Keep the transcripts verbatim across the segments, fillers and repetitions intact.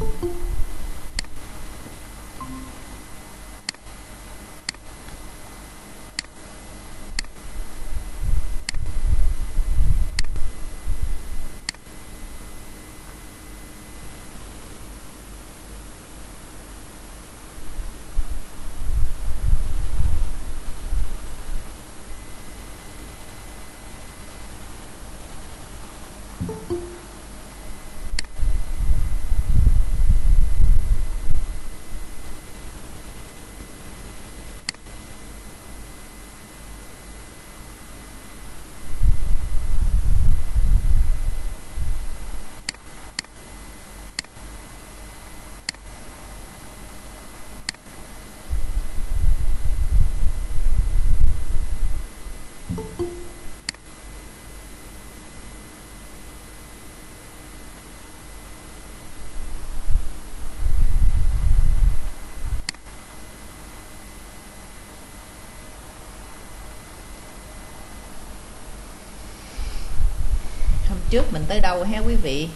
Trước mình tới đâu ha quý vị?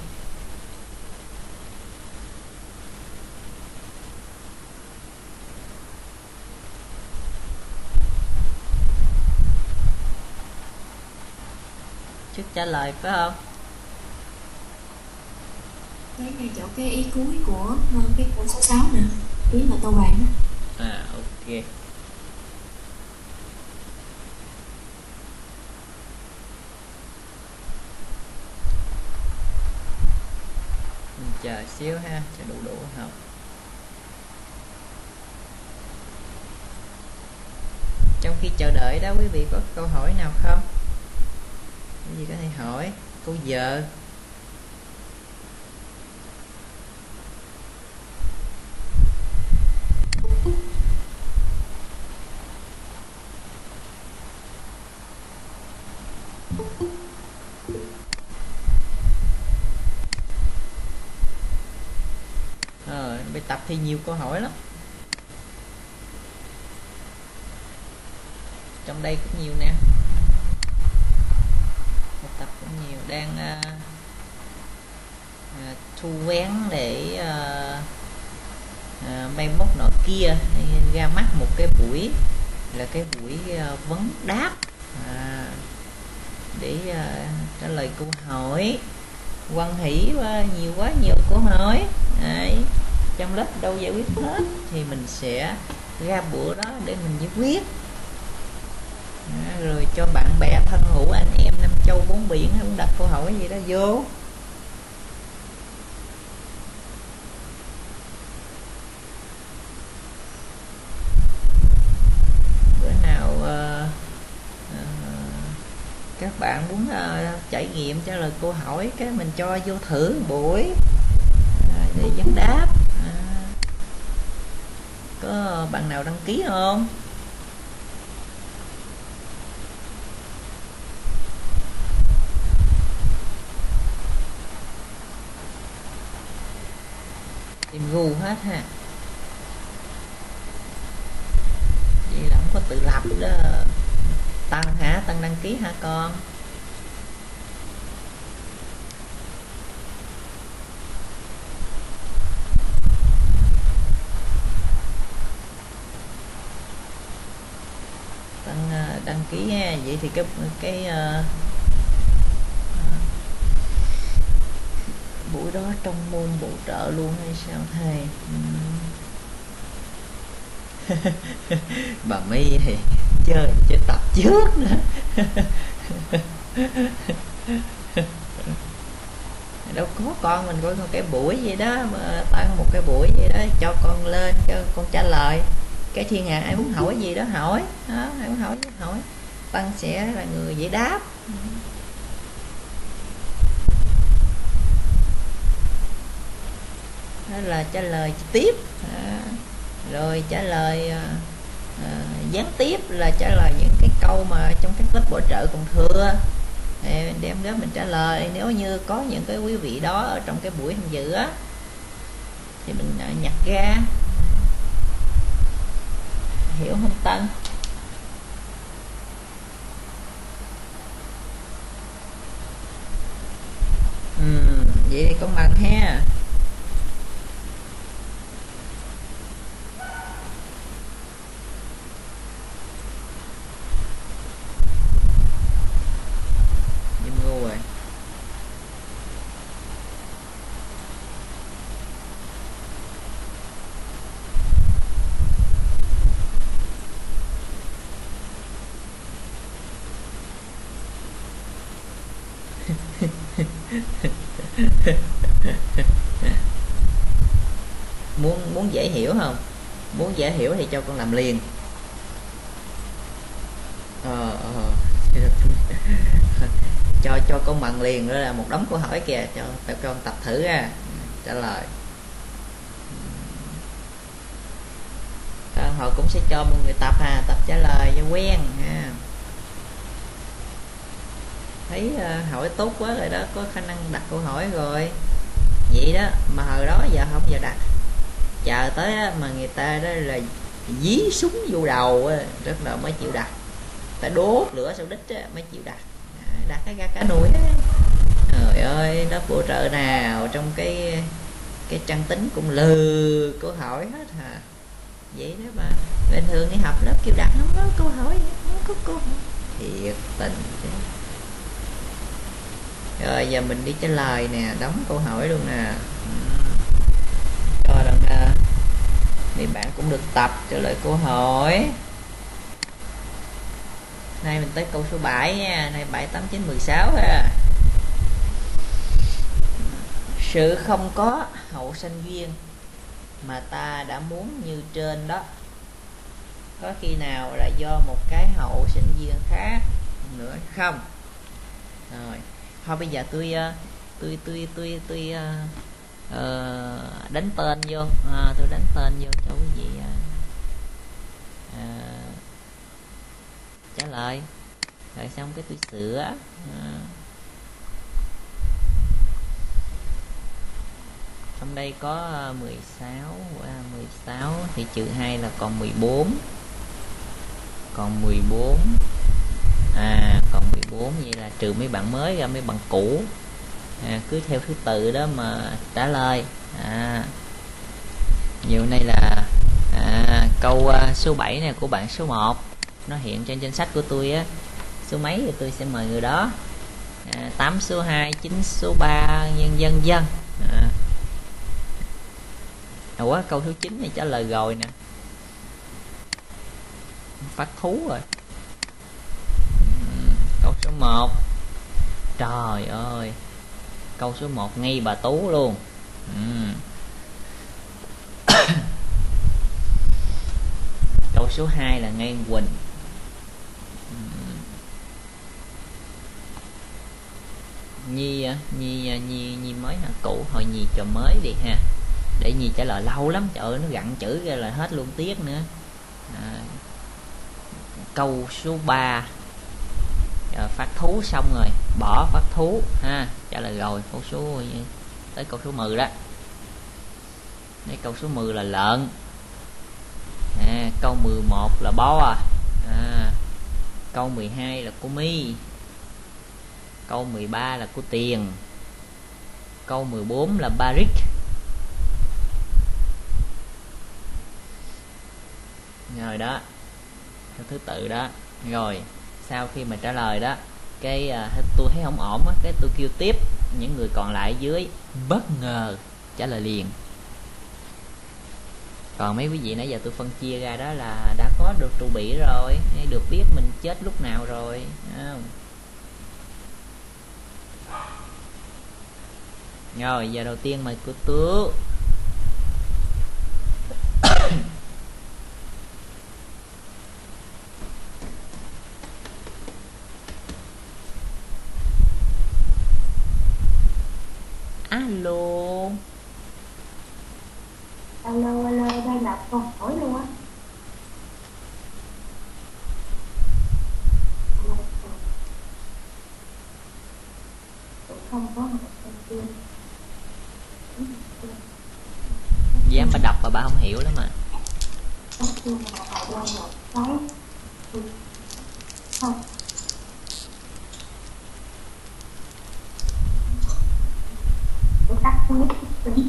Trước trả lời phải không? Tới ngay chỗ cái ý cuối của cái câu số sáu nè, ý là tàu vàng đó. À ok. Chờ xíu ha, cho đủ đủ học. Trong khi chờ đợi đó quý vị có câu hỏi nào không? Cái gì có thể hỏi? Câu giờ. Bài tập thì nhiều câu hỏi lắm, trong đây cũng nhiều nè, bài tập cũng nhiều. Đang uh, uh, thu vén để uh, uh, mai mốt nọ kia ra mắt một cái buổi là cái buổi uh, vấn đáp à, để uh, trả lời câu hỏi. Quan hỷ quá, nhiều quá nhiều câu hỏi đấy, trong lớp đâu giải quyết hết thì mình sẽ ra bữa đó để mình giải quyết à, rồi cho bạn bè thân hữu anh em năm châu bốn biển cũng đặt câu hỏi gì đó vô. Bữa nào uh, uh, các bạn muốn uh, trải nghiệm trả lời câu hỏi cái mình cho vô thử buổi uh, để vấn đáp. Có bạn nào đăng ký không? Tìm gu hết ha. Vậy là không có tự lập đó. Tăng hả? Tăng đăng ký hả con? Đăng ký ha. Vậy thì cái cái uh, buổi đó trong môn bổ trợ luôn hay sao thầy? uhm. Bà My thì chơi chơi tập trước nữa. Đâu có, con mình coi cái buổi gì đó mà tăng một cái buổi gì đó cho con lên cho con trả lời. Cái thiên hạ ai muốn hỏi gì đó hỏi đó, ai muốn hỏi gì hỏi, Tăng sẽ là người giải đáp. Đó là trả lời tiếp à, rồi trả lời à, à, gián tiếp là trả lời những cái câu mà trong các lớp bổ trợ còn thừa, đem đó mình trả lời. Nếu như có những cái quý vị đó ở trong cái buổi tham dự á thì mình à, nhặt ra. Hiểu không Tân? Ừ, vậy thì công bằng ha. muốn muốn dễ hiểu không? Muốn dễ hiểu thì cho con làm liền. ờ, ờ. cho cho con bằng liền đó là một đống câu hỏi kìa, cho cho con tập thử ra trả lời. Họ cũng sẽ cho một người tập à, tập trả lời cho quen ha. Thấy uh, hỏi tốt quá rồi đó, có khả năng đặt câu hỏi rồi vậy đó, mà hồi đó giờ không giờ đặt, chờ tới đó, mà người ta đó là dí súng vô đầu á, rất là mới chịu đặt, phải đốt lửa sau đít á, mới chịu đặt. Đặt cái ra cả nồi á. Trời ơi, nó bổ trợ nào trong cái cái trang tính cũng lừ câu hỏi hết hả? Vậy đó mà bình thường đi học lớp kêu đặt không có câu hỏi, không có câu hỏi, thiệt tình chứ. Rồi giờ mình đi trả lời nè, đóng câu hỏi luôn nè. Cho lần thì bạn cũng được tập trả lời câu hỏi. Nay mình tới câu số bảy nha, nay bảy tám chín mười sáu ha. Sự không có hậu sanh duyên mà ta đã muốn như trên đó, có khi nào là do một cái hậu sinh duyên khác nữa không? Rồi thôi bây giờ tôi tôi tôi tôi tôi uh, uh, đánh tên vô, à, tôi đánh tên vô cho quý vị uh, uh, trả lời rồi xong cái tôi sửa. uh. Trong đây có mười sáu, mười sáu thì trừ hai là còn mười bốn. Còn mười bốn. À còn mười bốn, vậy là trừ mấy bạn mới ra mấy bạn cũ. À, cứ theo thứ tự đó mà trả lời. À nhiều này là à, câu uh, số bảy này của bạn số một, nó hiện trên danh sách của tôi á. Số mấy thì tôi sẽ mời người đó. À, tám số hai, chín số ba, nhân dân dân. À. Ủa câu thứ chín này trả lời rồi nè, phát thú rồi. uhm, câu số một, trời ơi, câu số một ngay bà Tú luôn. uhm. Câu số hai là ngay Quỳnh. uhm. Nhi Nhi Nhi Nhi mới hả? Cũ hồi Nhi cho mới đi ha, để Nhi trả lời lâu lắm, trời ơi nó gặn chữ ra là hết luôn tiếc nữa. À, câu số ba à, phát thú xong rồi bỏ phát thú ha, trả lời rồi. Câu số tới câu số mười đó. Đây câu số mười là lợn. À, câu mười một là bó. À, câu mười hai là cô mi. Câu mười ba là cô tiền. Câu mười bốn là Barik. Rồi đó, theo thứ tự đó. Rồi sau khi mà trả lời đó, cái uh, tôi thấy không ổn á, cái tôi kêu tiếp những người còn lại dưới bất ngờ trả lời liền. Còn mấy quý vị nãy giờ tôi phân chia ra đó là đã có được trụ bị rồi, được biết mình chết lúc nào rồi, không? Rồi giờ đầu tiên mời cô Tú. Alo. Alo, alo, đang đọc câu hỏi luôn á. Không có dám bà đọc mà bà không hiểu lắm mà. Không. Tắt mic tính.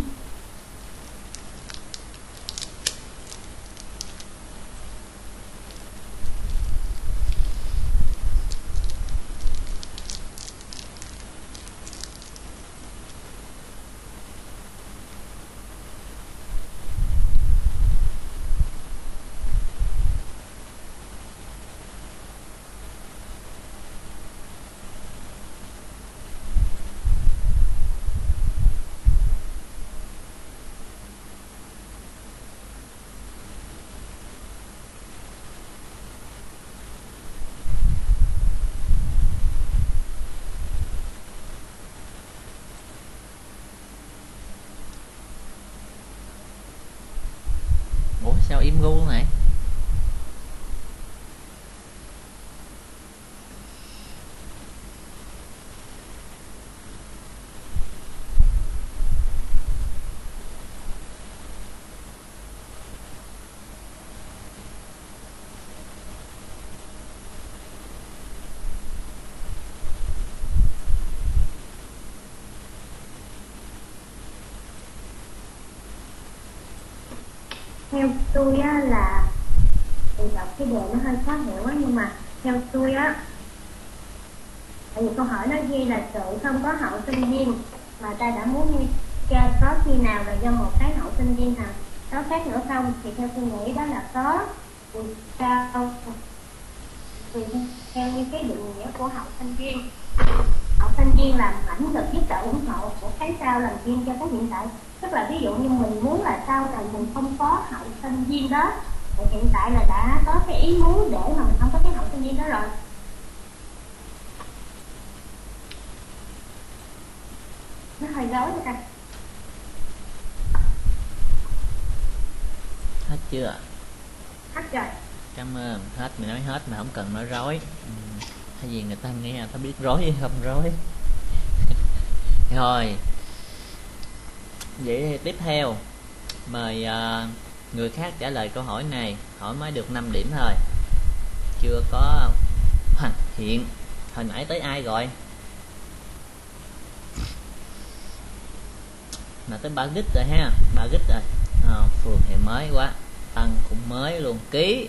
gu luôn này. Theo tôi á là thì đọc cái đề nó hơi khó hiểu á, nhưng mà theo tôi á, tại vì câu hỏi nó ghi là sự không có hậu sinh viên mà ta đã muốn như cha có khi nào là do một cái hậu sinh viên nào có khác nữa không, thì theo tôi nghĩ đó là có. Vì sao? Vì theo như cái định nghĩa của hậu sinh viên, hậu sinh viên là mãnh lực giúp đỡ ủng hộ của cái sau làm viên cho cái hiện tại. Tức là ví dụ như mình muốn là sau này mình không có hậu sinh viên đó, thì hiện tại là đã có cái ý muốn để mà mình không có cái hậu sinh viên đó rồi. Nó hơi rối rồi ta. Hết chưa? Hết rồi. Cảm ơn. Hết, mình nói hết mà không cần nói rối. Ừ. Hay gì người ta nghe người ta biết rối hay không rối. Rồi, vậy thì tiếp theo mời uh, người khác trả lời câu hỏi này. Hỏi mới được năm điểm thôi, chưa có hoàn thiện. Hồi nãy tới ai rồi? Mà tới ba gig rồi ha, ba gig rồi. À, Phường thì mới quá, Tân cũng mới luôn. Ký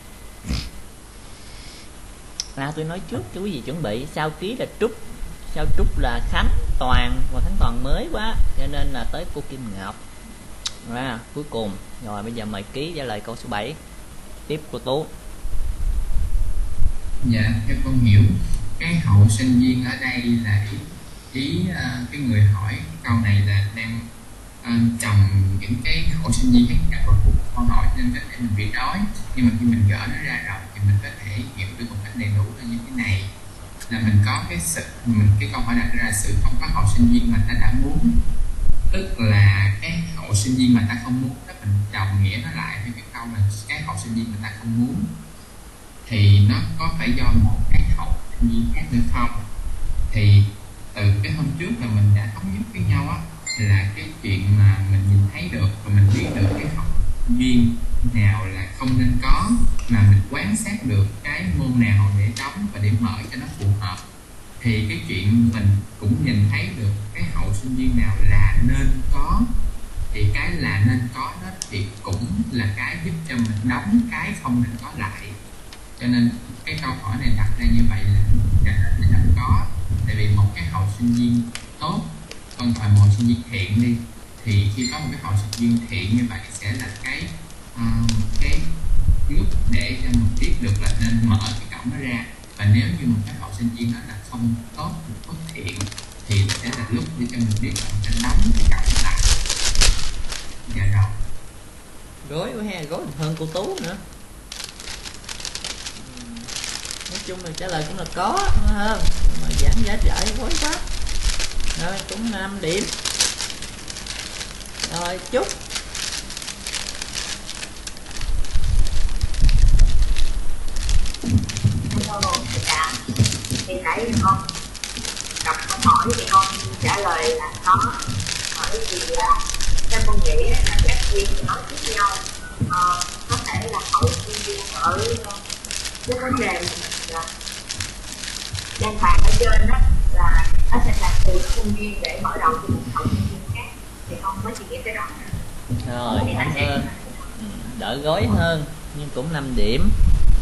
à, tôi nói trước cho quý vị chuẩn bị. Sau Ký là Trúc, sau Trúc là Khánh Toàn, và Khánh Toàn mới quá cho nên là tới cô Kim Ngọc à, cuối cùng. Rồi bây giờ mời Ký trả lời câu số bảy. Tiếp cô Tú. Dạ, theo con hiểu cái hậu sinh viên ở đây là ý, ý uh, cái người hỏi câu này là đang uh, trồng những cái hậu sinh viên khác nhau vào cuộc câu hỏi nên có thể mình bị đói, nhưng mà khi mình gỡ nó ra rồi thì mình có thể hiểu được một cách đầy đủ là như thế này, là mình có cái sự mình cái câu hỏi đặt ra là sự không có hậu sinh viên mà ta đã muốn, tức là cái hậu sinh viên mà ta không muốn đó, mình đồng nghĩa nó lại với cái câu là cái hậu sinh viên mà ta không muốn thì nó có phải do một cái hậu sinh viên khác nữa không. Thì từ cái hôm trước là mình đã thống nhất với nhau á, là cái chuyện mà mình nhìn thấy được và mình biết được cái hậu sinh viên nào là không nên có, mà mình quan sát được cái môn nào để đóng và để mở cho nó phù hợp, thì cái chuyện mình cũng nhìn thấy được cái hậu sinh viên nào là nên có, thì cái là nên có đó thì cũng là cái giúp cho mình đóng cái không nên có lại. Cho nên cái câu hỏi này đặt ra như vậy là trả lời là có. Tại vì một cái hậu sinh viên tốt, con gọi một sinh viên thiện đi, thì khi có một cái hậu sinh viên thiện như vậy sẽ là cái uh, cái lúc để cho mình biết được là nên mở cái cổng nó ra. Và nếu như một cái hậu sinh viên đó là không tốt, bất thiện, thì sẽ là lúc để cho mình biết là mình sẽ đóng cái cổng lại. Dạ rồi. Gối quá ha, gối hơn cô Tú nữa. Nói chung là trả lời cũng là có, đúng không? Mà giảng giải giải gối quá. Rồi cũng năm điểm. Rồi chúc. Dạ, thì nãy con đọc câu hỏi thì con trả lời là có. Bởi vì theo con nghĩ là các viên nói với nhau uh, có thể là hậu sinh viên ở cái vấn đề là đang bàn ở trên đó là nó sẽ là từ sinh viên để mở đầu cho một hậu sinh viên khác, thì con mới chỉ nghĩ cái đó. Rồi cảm ơn. Đỡ gói hơn nhưng cũng năm điểm.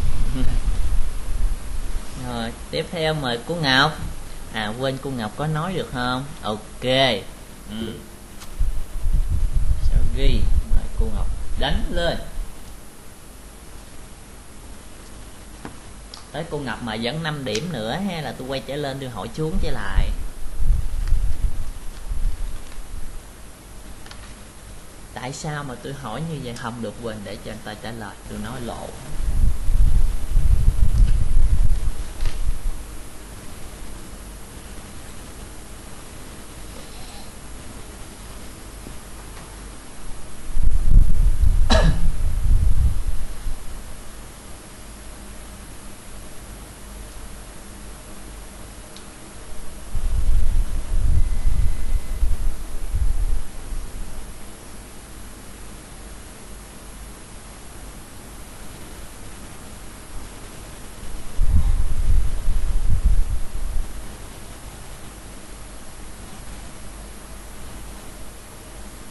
Rồi tiếp theo mời cô Ngọc. À quên, cô Ngọc có nói được không? Ok. Ừ. Sao ghi mời cô Ngọc đánh lên. Tới cô Ngọc mà vẫn năm điểm nữa hay là tôi quay trở lên tôi hỏi xuống trở lại. Tại sao mà tôi hỏi như vậy không được, quên để cho anh ta trả lời, tôi nói lộ.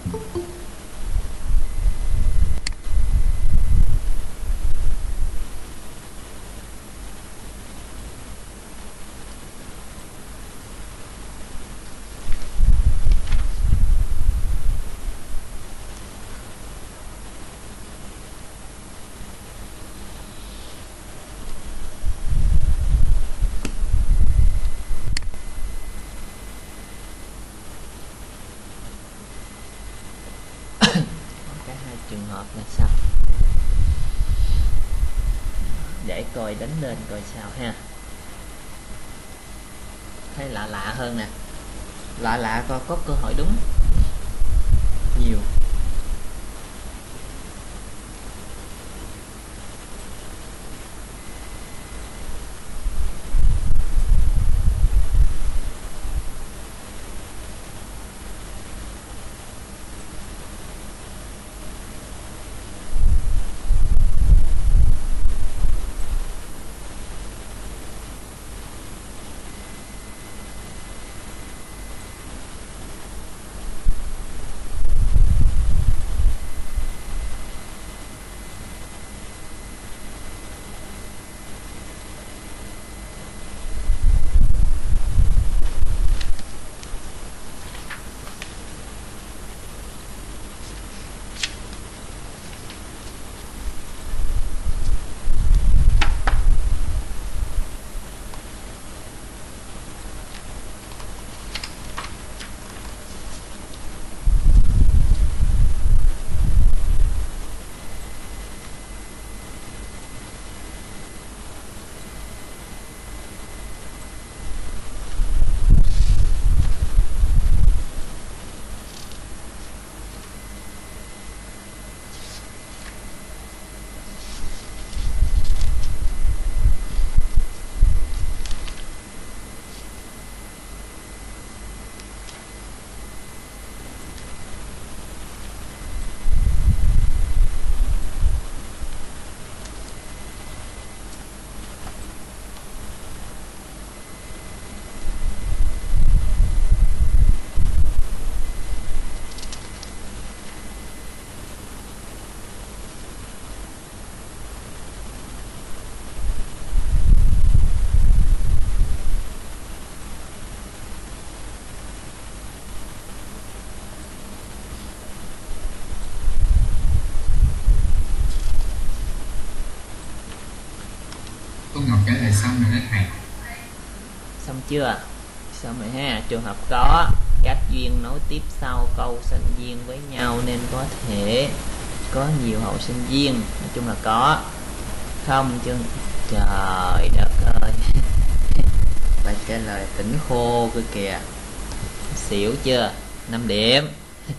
Trường hợp là sao, để coi đánh lên coi sao ha. Thấy lạ lạ hơn nè, lạ lạ coi có cơ hội đúng nhiều. Cô Ngọc trả lời xong rồi đó thầy. Xong chưa? Xong rồi ha. Trường hợp có các duyên nối tiếp sau câu sinh viên với nhau nên có thể có nhiều hậu sinh viên. Nói chung là có. Không chứ. Trời đất ơi. Bài trả lời tỉnh khô cơ kìa. Xỉu chưa? năm điểm.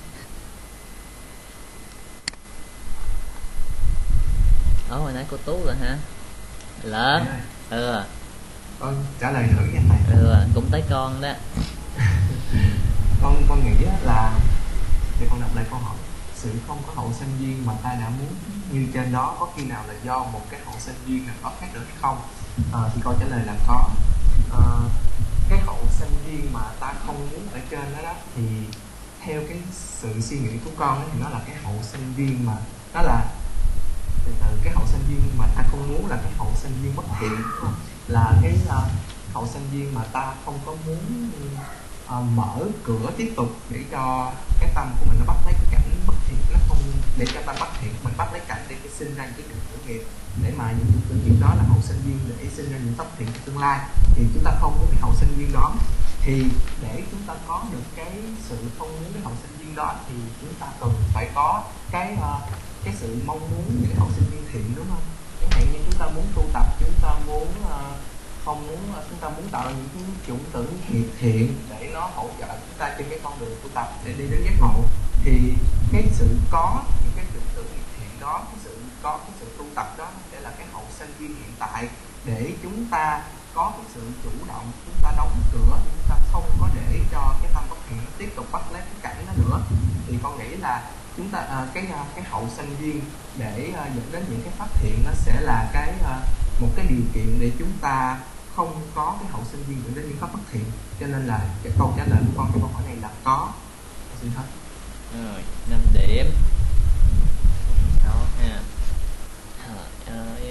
Ồ, hồi nãy cô Tú rồi hả? Lớn. Ừ. Con trả lời thử nha thầy. Ừ, cũng tới con đó. con con nghĩ là để con đọc lại câu hỏi. Sự không có hậu sinh viên mà ta đã muốn như trên đó có khi nào là do một cái hậu sinh viên nào đó khác được hay không? À, thì câu trả lời là có. À, cái hậu sinh viên mà ta không muốn ở trên đó, đó thì theo cái sự suy nghĩ của con ấy, thì nó là cái hậu sinh viên mà nó là từ từ cái hậu sinh viên mà ta không muốn là cái hậu sinh viên bất thiện, là cái uh, hậu sinh viên mà ta không có muốn uh, mở cửa tiếp tục để cho cái tâm của mình nó bắt lấy cái cảnh bất thiện, nó không để cho tâm bất thiện mình bắt lấy cảnh để cái sinh ra những cái khởi nghiệp, để mà những cái chuyện đó là hậu sinh viên để sinh ra những bất thiện trong tương lai. Thì chúng ta không muốn cái hậu sinh viên đó, thì để chúng ta có được cái sự không muốn cái hậu sinh viên đó thì chúng ta cần phải có cái uh, cái sự mong muốn những cái hậu sinh viên thiện, đúng không? Chẳng hạn như chúng ta muốn tu tập, chúng ta muốn uh, không muốn uh, chúng ta muốn tạo ra những cái chủng tử thiện thiện để nó hỗ trợ chúng ta trên cái con đường tu tập để đi đến giác ngộ. Thì cái sự có những cái chủng tử thiện đó, cái sự có cái sự tu tập đó sẽ là cái hậu sinh viên hiện tại để chúng ta có cái sự chủ động, chúng ta đóng cửa, chúng ta không có để cho cái tâm bất thiện nó tiếp tục bắt lấy cái cảnh đó nữa. Thì con nghĩ là chúng ta à, cái cái hậu sinh viên để à, dẫn đến những cái phát hiện nó sẽ là cái à, một cái điều kiện để chúng ta không có cái hậu sinh viên dẫn đến những pháp bất thiện. Cho nên là cái câu trả lời của con cái câu hỏi này là có. Xin hết. Rồi năm điểm. Đó ha. Trời ơi.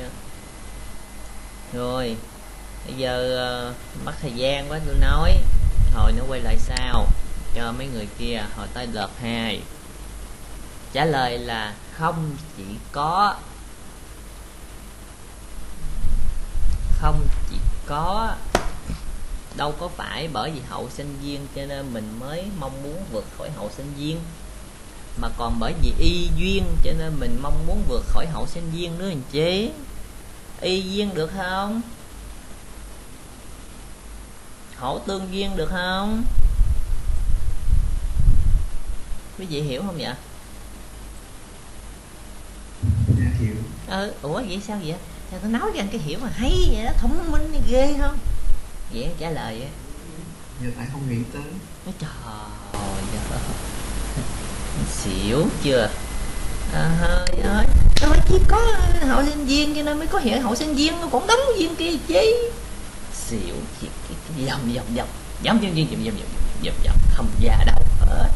Rồi bây giờ uh, mất thời gian quá, tôi nói hồi nó quay lại sau cho mấy người kia. Hồi tới đợt hai trả lời là không chỉ có, không chỉ có, đâu có phải bởi vì hậu sinh viên cho nên mình mới mong muốn vượt khỏi hậu sinh viên, mà còn bởi vì y duyên cho nên mình mong muốn vượt khỏi hậu sinh viên nữa anh chị. Y duyên được không? Hậu tương duyên được không? Quý vị hiểu không vậy? Dạ hiểu. Ừ, ủa vậy sao vậy? Sao tôi nói cho anh cái hiểu mà hay vậy đó, thông minh ghê không? Vậy trả lời vậy. Giờ tại không nghĩ tới. Nói trời ơi, xỉu chưa? À, hơi ơi, tôi chỉ có hậu sinh viên cho nên mới có hiện hậu sinh viên, còn đóng viên kia chứ. Xỉu cái cái vòng vòng vòng vòng vòng vòng vòng vòng vòng không ra đâu hết.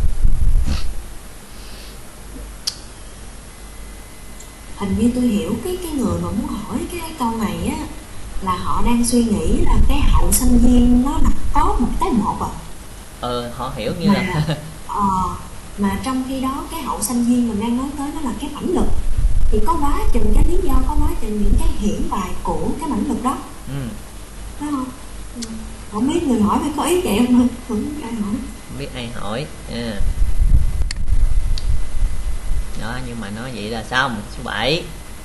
Hình như tôi hiểu cái cái người mà muốn hỏi cái câu này á, là họ đang suy nghĩ là cái hậu sinh viên nó là có một cái một à. Ừ, họ hiểu như mà, là ờ, mà trong khi đó cái hậu sinh viên mình đang nói tới nó là cái mãnh lực, thì có quá trình cái lý do, có quá trình những cái hiển bài của cái mãnh lực đó. ừ. Đúng không? Ừ. Không biết người hỏi phải có ý vậy không? Không biết ai hỏi. Không biết ai hỏi à. Đó, nhưng mà nói vậy là xong. Số bảy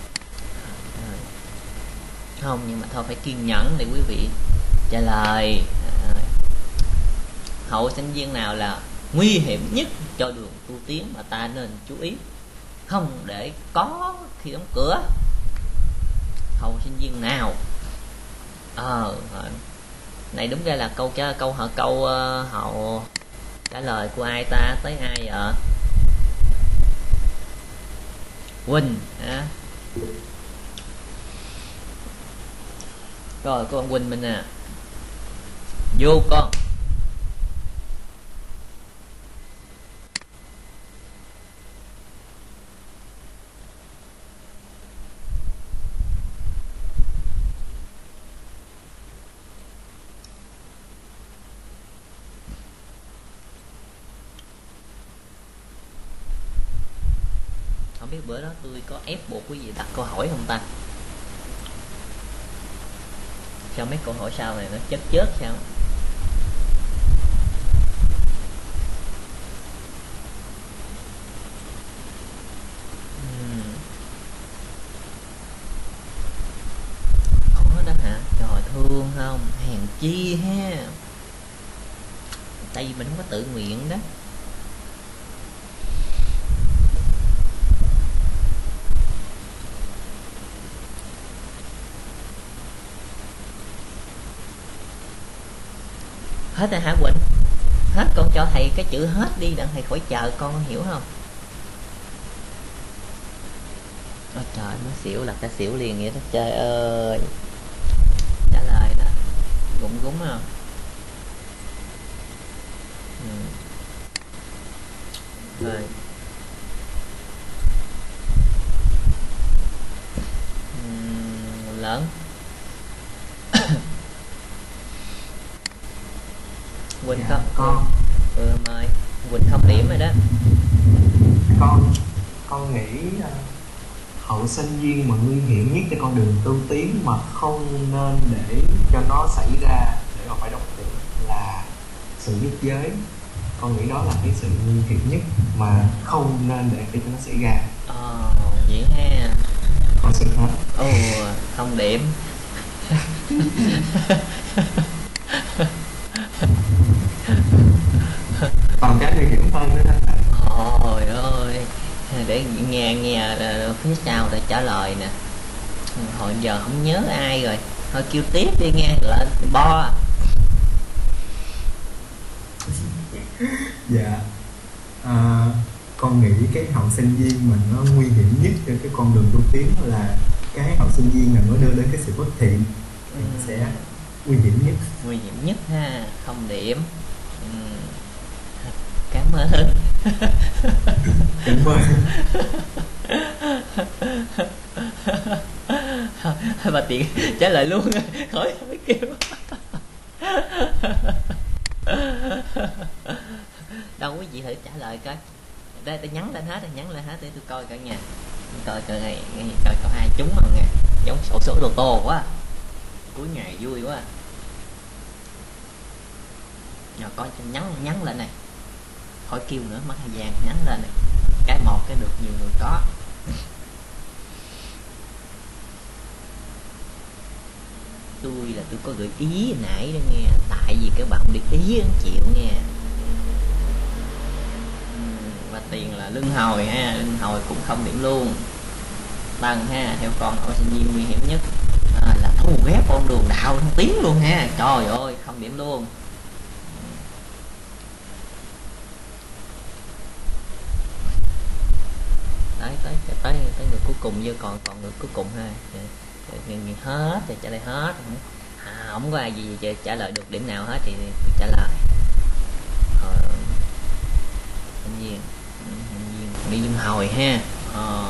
không, nhưng mà thôi phải kiên nhẫn để quý vị trả lời. À, hậu sinh viên nào là nguy hiểm nhất cho đường tu tiến mà ta nên chú ý, không để có khi đóng cửa? Hậu sinh viên nào? Ờ à, này đúng ra là câu cho câu hỏi câu uh, hậu trả lời của ai ta, tới ai vậy? Quỳnh à. Rồi con Quỳnh mình nè, vô con. Không biết bữa đó tôi có ép buộc quý vị đặt câu hỏi không ta? Sao mấy câu hỏi sau này nó chết chết sao? uhm. Khó đó hả? Trời thương không? Hèn chi ha. Tại vì mình không có tự nguyện đó. Hết rồi hả Quỳnh? Hết, con cho thầy cái chữ hết đi đặng thầy khỏi chờ con, hiểu không? Ôi trời, nó xỉu là ta xỉu liền vậy đó, trời ơi. Trả lời đó, gụng gúng không? Ừ. Rồi. Uhm, lớn. Quỳnh Dạ, không? con. Ừ, mời. Quỳnh không điểm rồi đó. Con con nghĩ uh, hậu sinh viên mà nguy hiểm nhất cho con đường tu tiến mà không nên để cho nó xảy ra, để mà phải đóng cửa, là sự giết giới. Con nghĩ đó là cái sự nguy hiểm nhất mà không nên để cho nó xảy ra. Ồ, vậy ha. Con xin hết. Ồ, không điểm. Còn cái nguy hiểm hơn nữa đó. Ôi ơi, để nghe nghe phía sau để trả lời nè. Hồi giờ không nhớ ai rồi, thôi kêu tiếp đi nghe, lại bo. Dạ, à, con nghĩ cái hậu sinh viên mình nó nguy hiểm nhất cho cái con đường tu tiến là cái hậu sinh viên này nó đưa đến cái sự bất thiện, thì nó sẽ nguy hiểm nhất. Nguy hiểm nhất ha, không điểm. Ừ. Cảm ơn. Đúng rồi. Bà tiện trả lời luôn khỏi phải kêu. Đâu quý vị thử trả lời coi. Đây tôi nhắn lên hết, tôi nhắn lên hết để tôi coi cả nhà. Coi coi này, coi có ai trúng không nha. Giống sổ số đồ tô quá. Cuối ngày vui quá. Rồi coi nhắn nhắn lên này. Khỏi kêu nữa, mất thời gian, nhắn lên này. Cái một cái được nhiều người có. Tôi là tôi có gợi ý nãy đó nghe, tại vì các bạn không để ý anh chịu nghe. Và tiền là lưng hồi ha, lưng hồi cũng không điểm luôn. Bằng ha, theo con hỏi sinh viên nguy hiểm nhất à, là thu ghép con đường đạo không tiếng luôn ha. Trời ơi, không điểm luôn. Đấy, tới tới tới người cuối cùng với còn còn người cuối cùng ha. Nghe hết thì trả lời hết, à, không có ai gì trả lời được điểm nào hết thì trả lời. Ờ, sinh viên đi dung hồi ha. Ờ,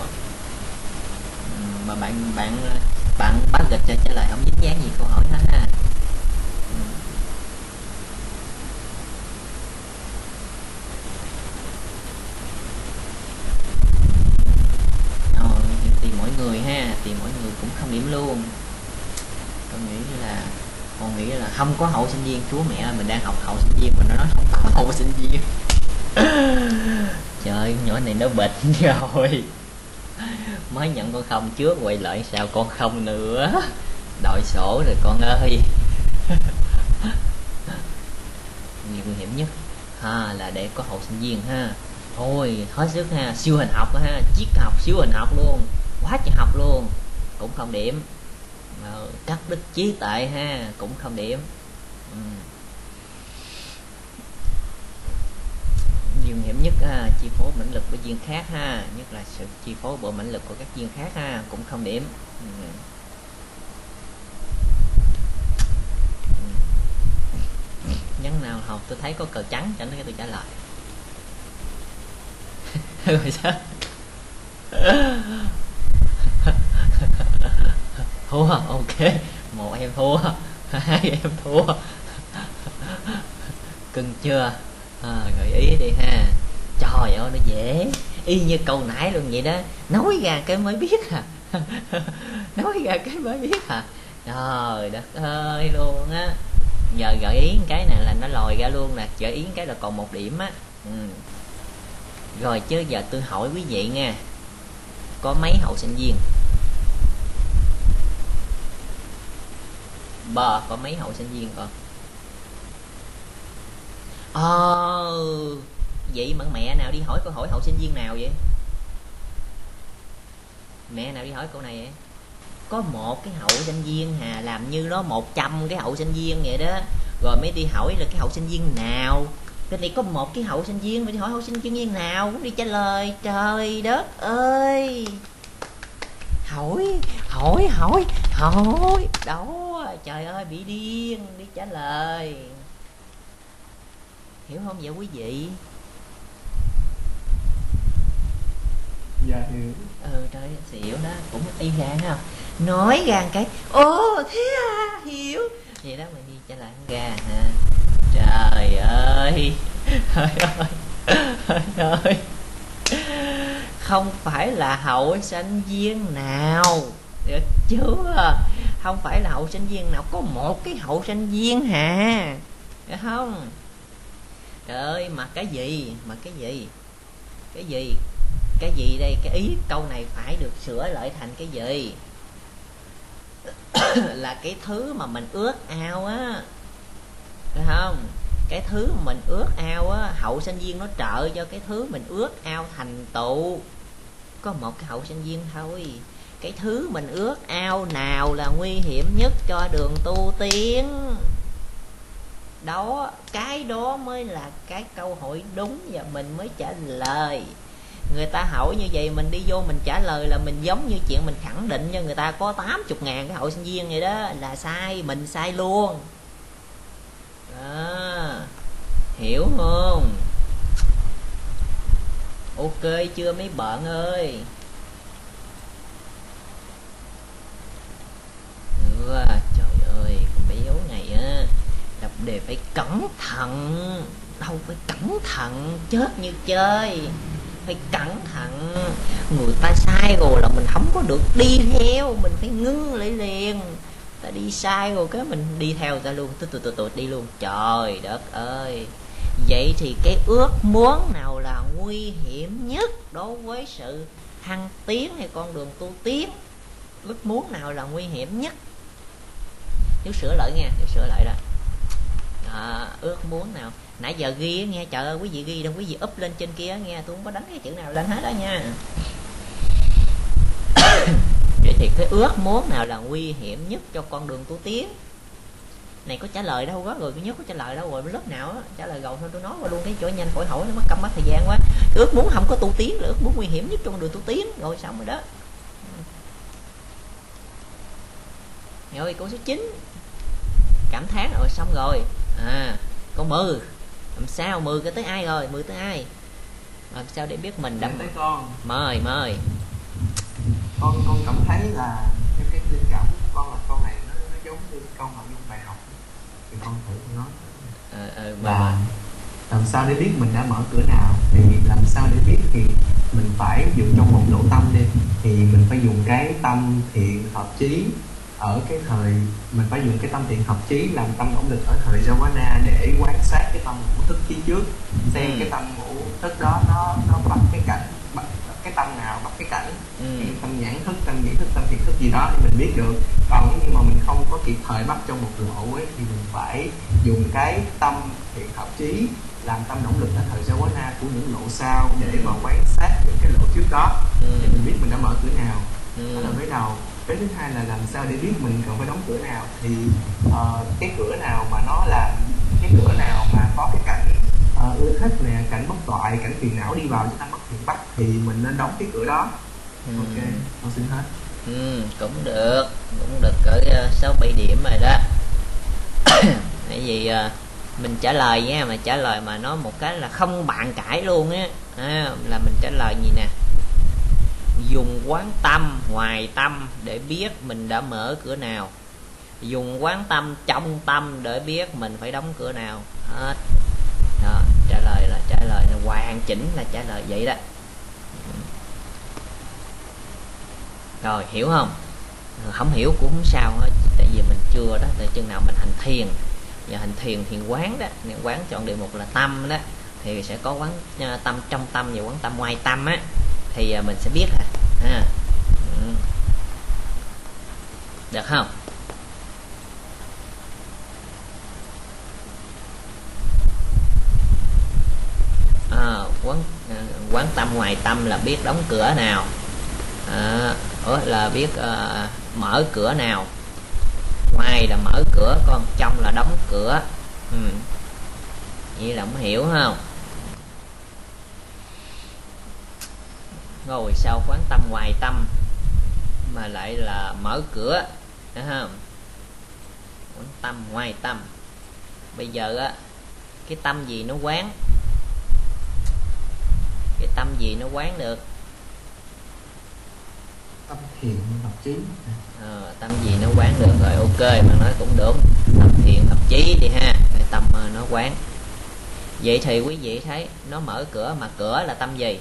mà bạn bạn bạn bắt gạch cho trả lời không dính dáng gì câu hỏi hết ha. Ờ, tìm mỗi người ha, tìm mỗi người cũng không điểm luôn. Con nghĩ là con nghĩ là không có hậu sinh viên. Chúa mẹ mình đang học hậu sinh viên mà nó nói không có hậu sinh viên. Trời, nhỏ này nó bệnh rồi. Mới nhận con không trước, quay lại sao con không nữa. Đội sổ rồi con ơi. Nguy hiểm nhất ha, là để có hậu sinh viên ha. Thôi hết sức ha, siêu hình học ha, triết học siêu hình học luôn, quá trời học luôn, cũng không điểm. Ờ, cắt đứt trí tuệ ha, cũng không điểm. Ừ. Nguy hiểm nhất ha, chi phối mãnh lực của duyên khác ha, nhất là sự chi phối bộ mãnh lực của các duyên khác ha, cũng không điểm. Ừ. Nhắn nào học tôi thấy có cờ trắng cho nên tôi trả lời. Rồi sao? Thua, ok. Một em thua, hai em thua. Cưng chưa? À, gợi ý đi ha. Trời ơi nó dễ, y như câu nãy luôn vậy đó. Nói ra cái mới biết à. Nói ra cái mới biết à. Trời đất ơi luôn á. Giờ gợi ý cái này là nó lòi ra luôn nè. Gợi ý cái là còn một điểm á. Ừ. Rồi chứ giờ tôi hỏi quý vị nha, có mấy hậu sinh viên? Bờ có mấy hậu sinh viên con? Ờ vậy mà mẹ nào đi hỏi câu hỏi hậu sinh viên nào vậy? Mẹ nào đi hỏi câu này vậy? Có một cái hậu sinh viên hà, làm như nó một trăm cái hậu sinh viên vậy đó. Rồi mới đi hỏi là cái hậu sinh viên nào. Cái này có một cái hậu sinh viên, mới đi hỏi hậu sinh viên nào cũng đi trả lời. Trời đất ơi. Hỏi, hỏi, hỏi, hỏi. Đâu, trời ơi bị điên, đi trả lời. Hiểu không vậy quý vị? Dạ hiểu. Ừ trời xỉu đó, cũng y ra ha. Nói ra cái ồ thế à, hiểu vậy đó, mình đi trả lời không ra hả? Trời ơi. Trời ơi. Trời ơi. Không phải là hậu sinh viên nào, được chưa? Không phải là hậu sinh viên nào, có một cái hậu sinh viên hà, được không? Trời ơi, mà cái gì, mà cái gì, cái gì, cái gì đây? Cái ý câu này phải được sửa lại thành cái gì? Là cái thứ mà mình ước ao á, được không? Cái thứ mà mình ước ao á, hậu sinh viên nó trợ cho cái thứ mình ước ao thành tựu. Có một cái hậu sinh viên thôi. Cái thứ mình ước ao nào là nguy hiểm nhất cho đường tu tiến? Đó, cái đó mới là cái câu hỏi đúng và mình mới trả lời. Người ta hỏi như vậy mình đi vô mình trả lời là mình giống như chuyện mình khẳng định cho người ta có tám mươi ngàn cái hậu sinh viên vậy đó, là sai, mình sai luôn. À, hiểu không? Ok chưa mấy bạn ơi? Ừ, trời ơi con bé yếu này á, đọc đề phải cẩn thận, đâu phải cẩn thận chết như chơi, phải cẩn thận. Người ta sai rồi là mình không có được đi theo, mình phải ngưng lại liền. Ta đi sai rồi cái mình đi theo ta luôn, tụt tụt tụt tụt đi luôn. Trời đất ơi. Vậy thì cái ước muốn nào là nguy hiểm nhất đối với sự thăng tiến hay con đường tu tiến? Ước muốn nào là nguy hiểm nhất? Nếu sửa lại nha, nếu sửa lại đó. À, ước muốn nào nãy giờ ghi á nghe, trời ơi quý vị ghi đâu, quý vị up lên trên kia nghe, tôi không có đánh cái chữ nào lên hết đó nha. Vậy thì cái ước muốn nào là nguy hiểm nhất cho con đường tu tiến? Này có trả lời đâu có rồi, tôi nhớ có trả lời đâu rồi, lớp nào á trả lời rồi thôi tôi nói qua luôn cái chỗ nhanh khỏi hỏi, nó mất công mất thời gian quá. Ước muốn không có tu tiến là ước muốn nguy hiểm nhất trong đường tu tiến, rồi xong rồi đó. Rồi câu số chín, cảm thán rồi xong rồi. À câu mười, làm sao mười cái tới ai rồi, mười tới ai, làm sao để biết mình đã tới con. Mời mời. Con con cảm thấy là theo cái linh cảm của con là câu này nó, nó giống như câu nội dung bài học, thì con thử con nói ờ, ờ, là làm sao để biết mình đã mở cửa nào. Thì làm sao để biết thì mình phải dùng trong một nội tâm đi, thì mình phải dùng cái tâm thiện hợp chí ở cái thời, mình phải dùng cái tâm thiện hợp chí làm tâm động lực ở thời Javana để quan sát cái tâm ngũ thức phía trước, xem ừ. cái tâm ngũ thức đó nó nó bắt cái cảnh, bắt cái tâm nào bắt cái cảnh, ừ. cái tâm nhãn thức, tâm nhĩ thức, tâm thiện thức gì đó thì mình biết được. Còn nếu như mà mình không có kịp thời bắt trong một lộ ấy, thì mình phải dùng cái tâm thiện hợp chí làm tâm động lực ở thời Javana của những lộ sau để mà quan sát những cái lộ trước đó, ừ. để mình biết mình đã mở cửa nào. ừ. Đó là cái đầu. Cái thứ hai là làm sao để biết mình cần phải đóng cửa nào. Thì uh, cái cửa nào mà nó là cái cửa nào mà có cái cảnh uh, ưa thích nè, cảnh bất toại, cảnh phiền não đi vào cho ta bất thiện bắt, thì mình nên đóng cái cửa đó. ừ. Ok, con xin hết. Ừ, cũng được, cũng được cỡ sáu bảy điểm rồi đó. Tại vì uh, mình trả lời nha, mà trả lời mà nói một cái là không bàn cãi luôn á, à, là mình trả lời gì nè, dùng quán tâm ngoài tâm để biết mình đã mở cửa nào, dùng quán tâm trong tâm để biết mình phải đóng cửa nào. Hết đó, trả lời là trả lời là hoàn chỉnh, là trả lời vậy đó. Rồi hiểu không? Không hiểu cũng không sao hết, tại vì mình chưa đó, tại chừng nào mình hành thiền, và hành thiền thiền quán đó, quán chọn đề mục là tâm đó, thì sẽ có quán tâm trong tâm và quán tâm ngoài tâm á, thì mình sẽ biết à, à. Ừ. Được không? À, quán quán tâm ngoài tâm là biết đóng cửa nào, à, là biết uh, mở cửa nào. Ngoài là mở cửa, còn trong là đóng cửa. Ừ. Vậy là không hiểu không? Rồi sau quán tâm ngoài tâm mà lại là mở cửa, thấy không? Quán tâm ngoài tâm. Bây giờ á, cái tâm gì nó quán? Cái tâm gì nó quán được? Tâm thiện hợp chí. À, tâm gì nó quán được rồi, ok, mà nói cũng đúng. Tâm thiện hợp chí đi ha, cái tâm nó quán. Vậy thì quý vị thấy nó mở cửa, mà cửa là tâm gì?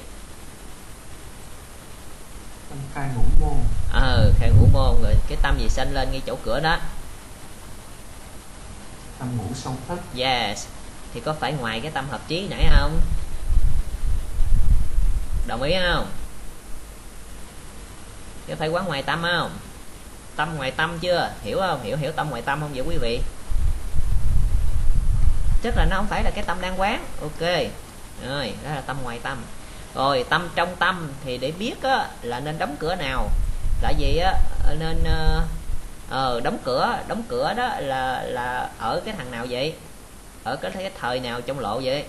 Tâm khai ngũ môn. Ờ, à, khai ngũ môn. Rồi cái tâm gì sanh lên ngay chỗ cửa đó? Tâm ngũ song thức. Yes. Thì có phải ngoài cái tâm hợp chí nãy không? Đồng ý không? Có phải quán ngoài tâm không? Tâm ngoài tâm chưa? Hiểu không? Hiểu hiểu tâm ngoài tâm không vậy quý vị? Chắc là nó không phải là cái tâm đang quán. Ok. Rồi, đó là tâm ngoài tâm. Rồi tâm trong tâm thì để biết á, là nên đóng cửa nào. Là gì á? Nên ờ, đóng cửa, đóng cửa đó là là ở cái thằng nào vậy? Ở cái, cái thời nào trong lộ vậy?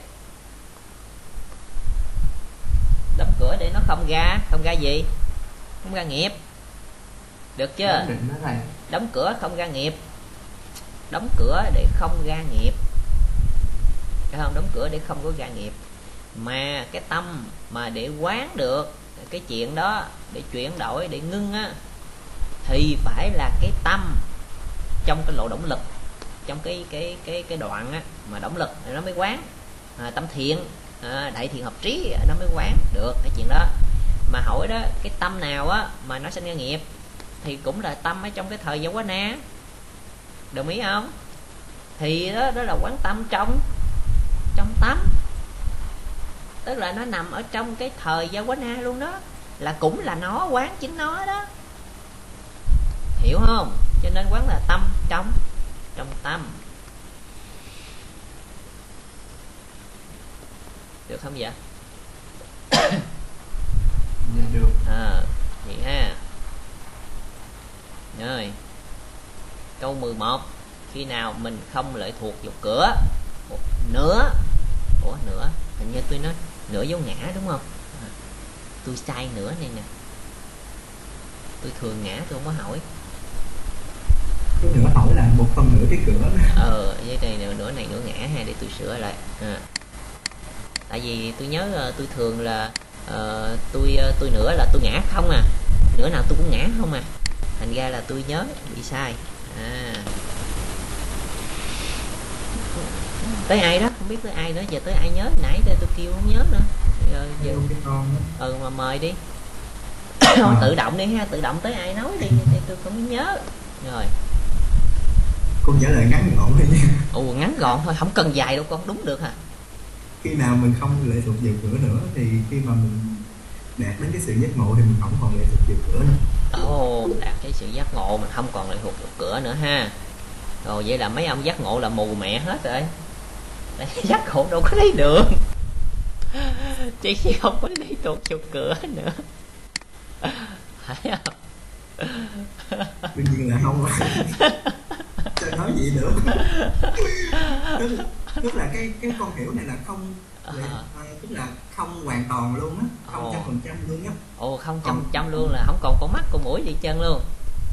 Đóng cửa để nó không ra, không ra gì? Không ra nghiệp. Được chưa? Đóng cửa không ra nghiệp. Đóng cửa để không ra nghiệp. Phải không? Đóng cửa để không có ra nghiệp. mà cái tâm mà để quán được cái chuyện đó, để chuyển đổi, để ngưng á, thì phải là cái tâm trong cái lộ động lực, trong cái cái cái cái đoạn á, mà động lực nó mới quán. À, tâm thiện, à, đại thiện hợp trí nó mới quán được cái chuyện đó. Mà hỏi đó, cái tâm nào á mà nó sinh ra nghiệp thì cũng là tâm ở trong cái thời giáo hóa na, đồng ý không? Thì đó, đó là quán tâm trong trong tâm, tức là nó nằm ở trong cái thời giáo hóa na luôn đó, là cũng là nó quán chính nó đó, hiểu không? Cho nên quán là tâm trong trong tâm, được không vậy? Dạ được. À, vậy ha. Rồi, câu mười một, khi nào mình không lệ thuộc vào cửa nữa. Ủa nữa, hình như tôi nói nửa dấu ngã đúng không? À, tôi sai nữa này nè, tôi thường ngã, tôi không có hỏi. Cái nửa hỏi là một phần nửa cái cửa. Ờ, với đây nửa này nửa ngã ha, để tôi sửa lại. À, tại vì tôi nhớ tôi thường là uh, tôi tôi nửa là tôi ngã không à, nửa nào tôi cũng ngã không à, thành ra là tôi nhớ bị sai. À, tới ai đó, không biết tới ai nữa, giờ tới ai nhớ, nãy tôi kêu không nhớ nữa. Giờ, giờ... ừ mà mời đi. Thôi tự động đi ha, tự động tới ai nói đi thì tôi không nhớ. Rồi, con trả lời ngắn gọn thôi nha. Ồ, ngắn gọn thôi, không cần dài đâu con, đúng được hả? Khi nào mình không lệ thuộc vào cửa nữa thì khi mà mình đạt đến cái sự giác ngộ thì mình không còn lệ thuộc vào cửa nữa. Ồ, đạt cái sự giác ngộ mình không còn lệ thuộc vào cửa nữa ha. Rồi vậy là mấy ông giác ngộ là mù mẹ hết rồi. Tại giác ngộ đâu có thấy đường, chỉ khi không có lệ thuộc vào cửa nữa, phải không? Đương nhiên là không. Trời, nói gì nữa. tức, tức là cái cái con hiểu này là không, à. Tức là không hoàn toàn luôn á, không trăm phần trăm luôn á. Ồ, không trăm trăm luôn là không còn con mắt con mũi gì chân luôn.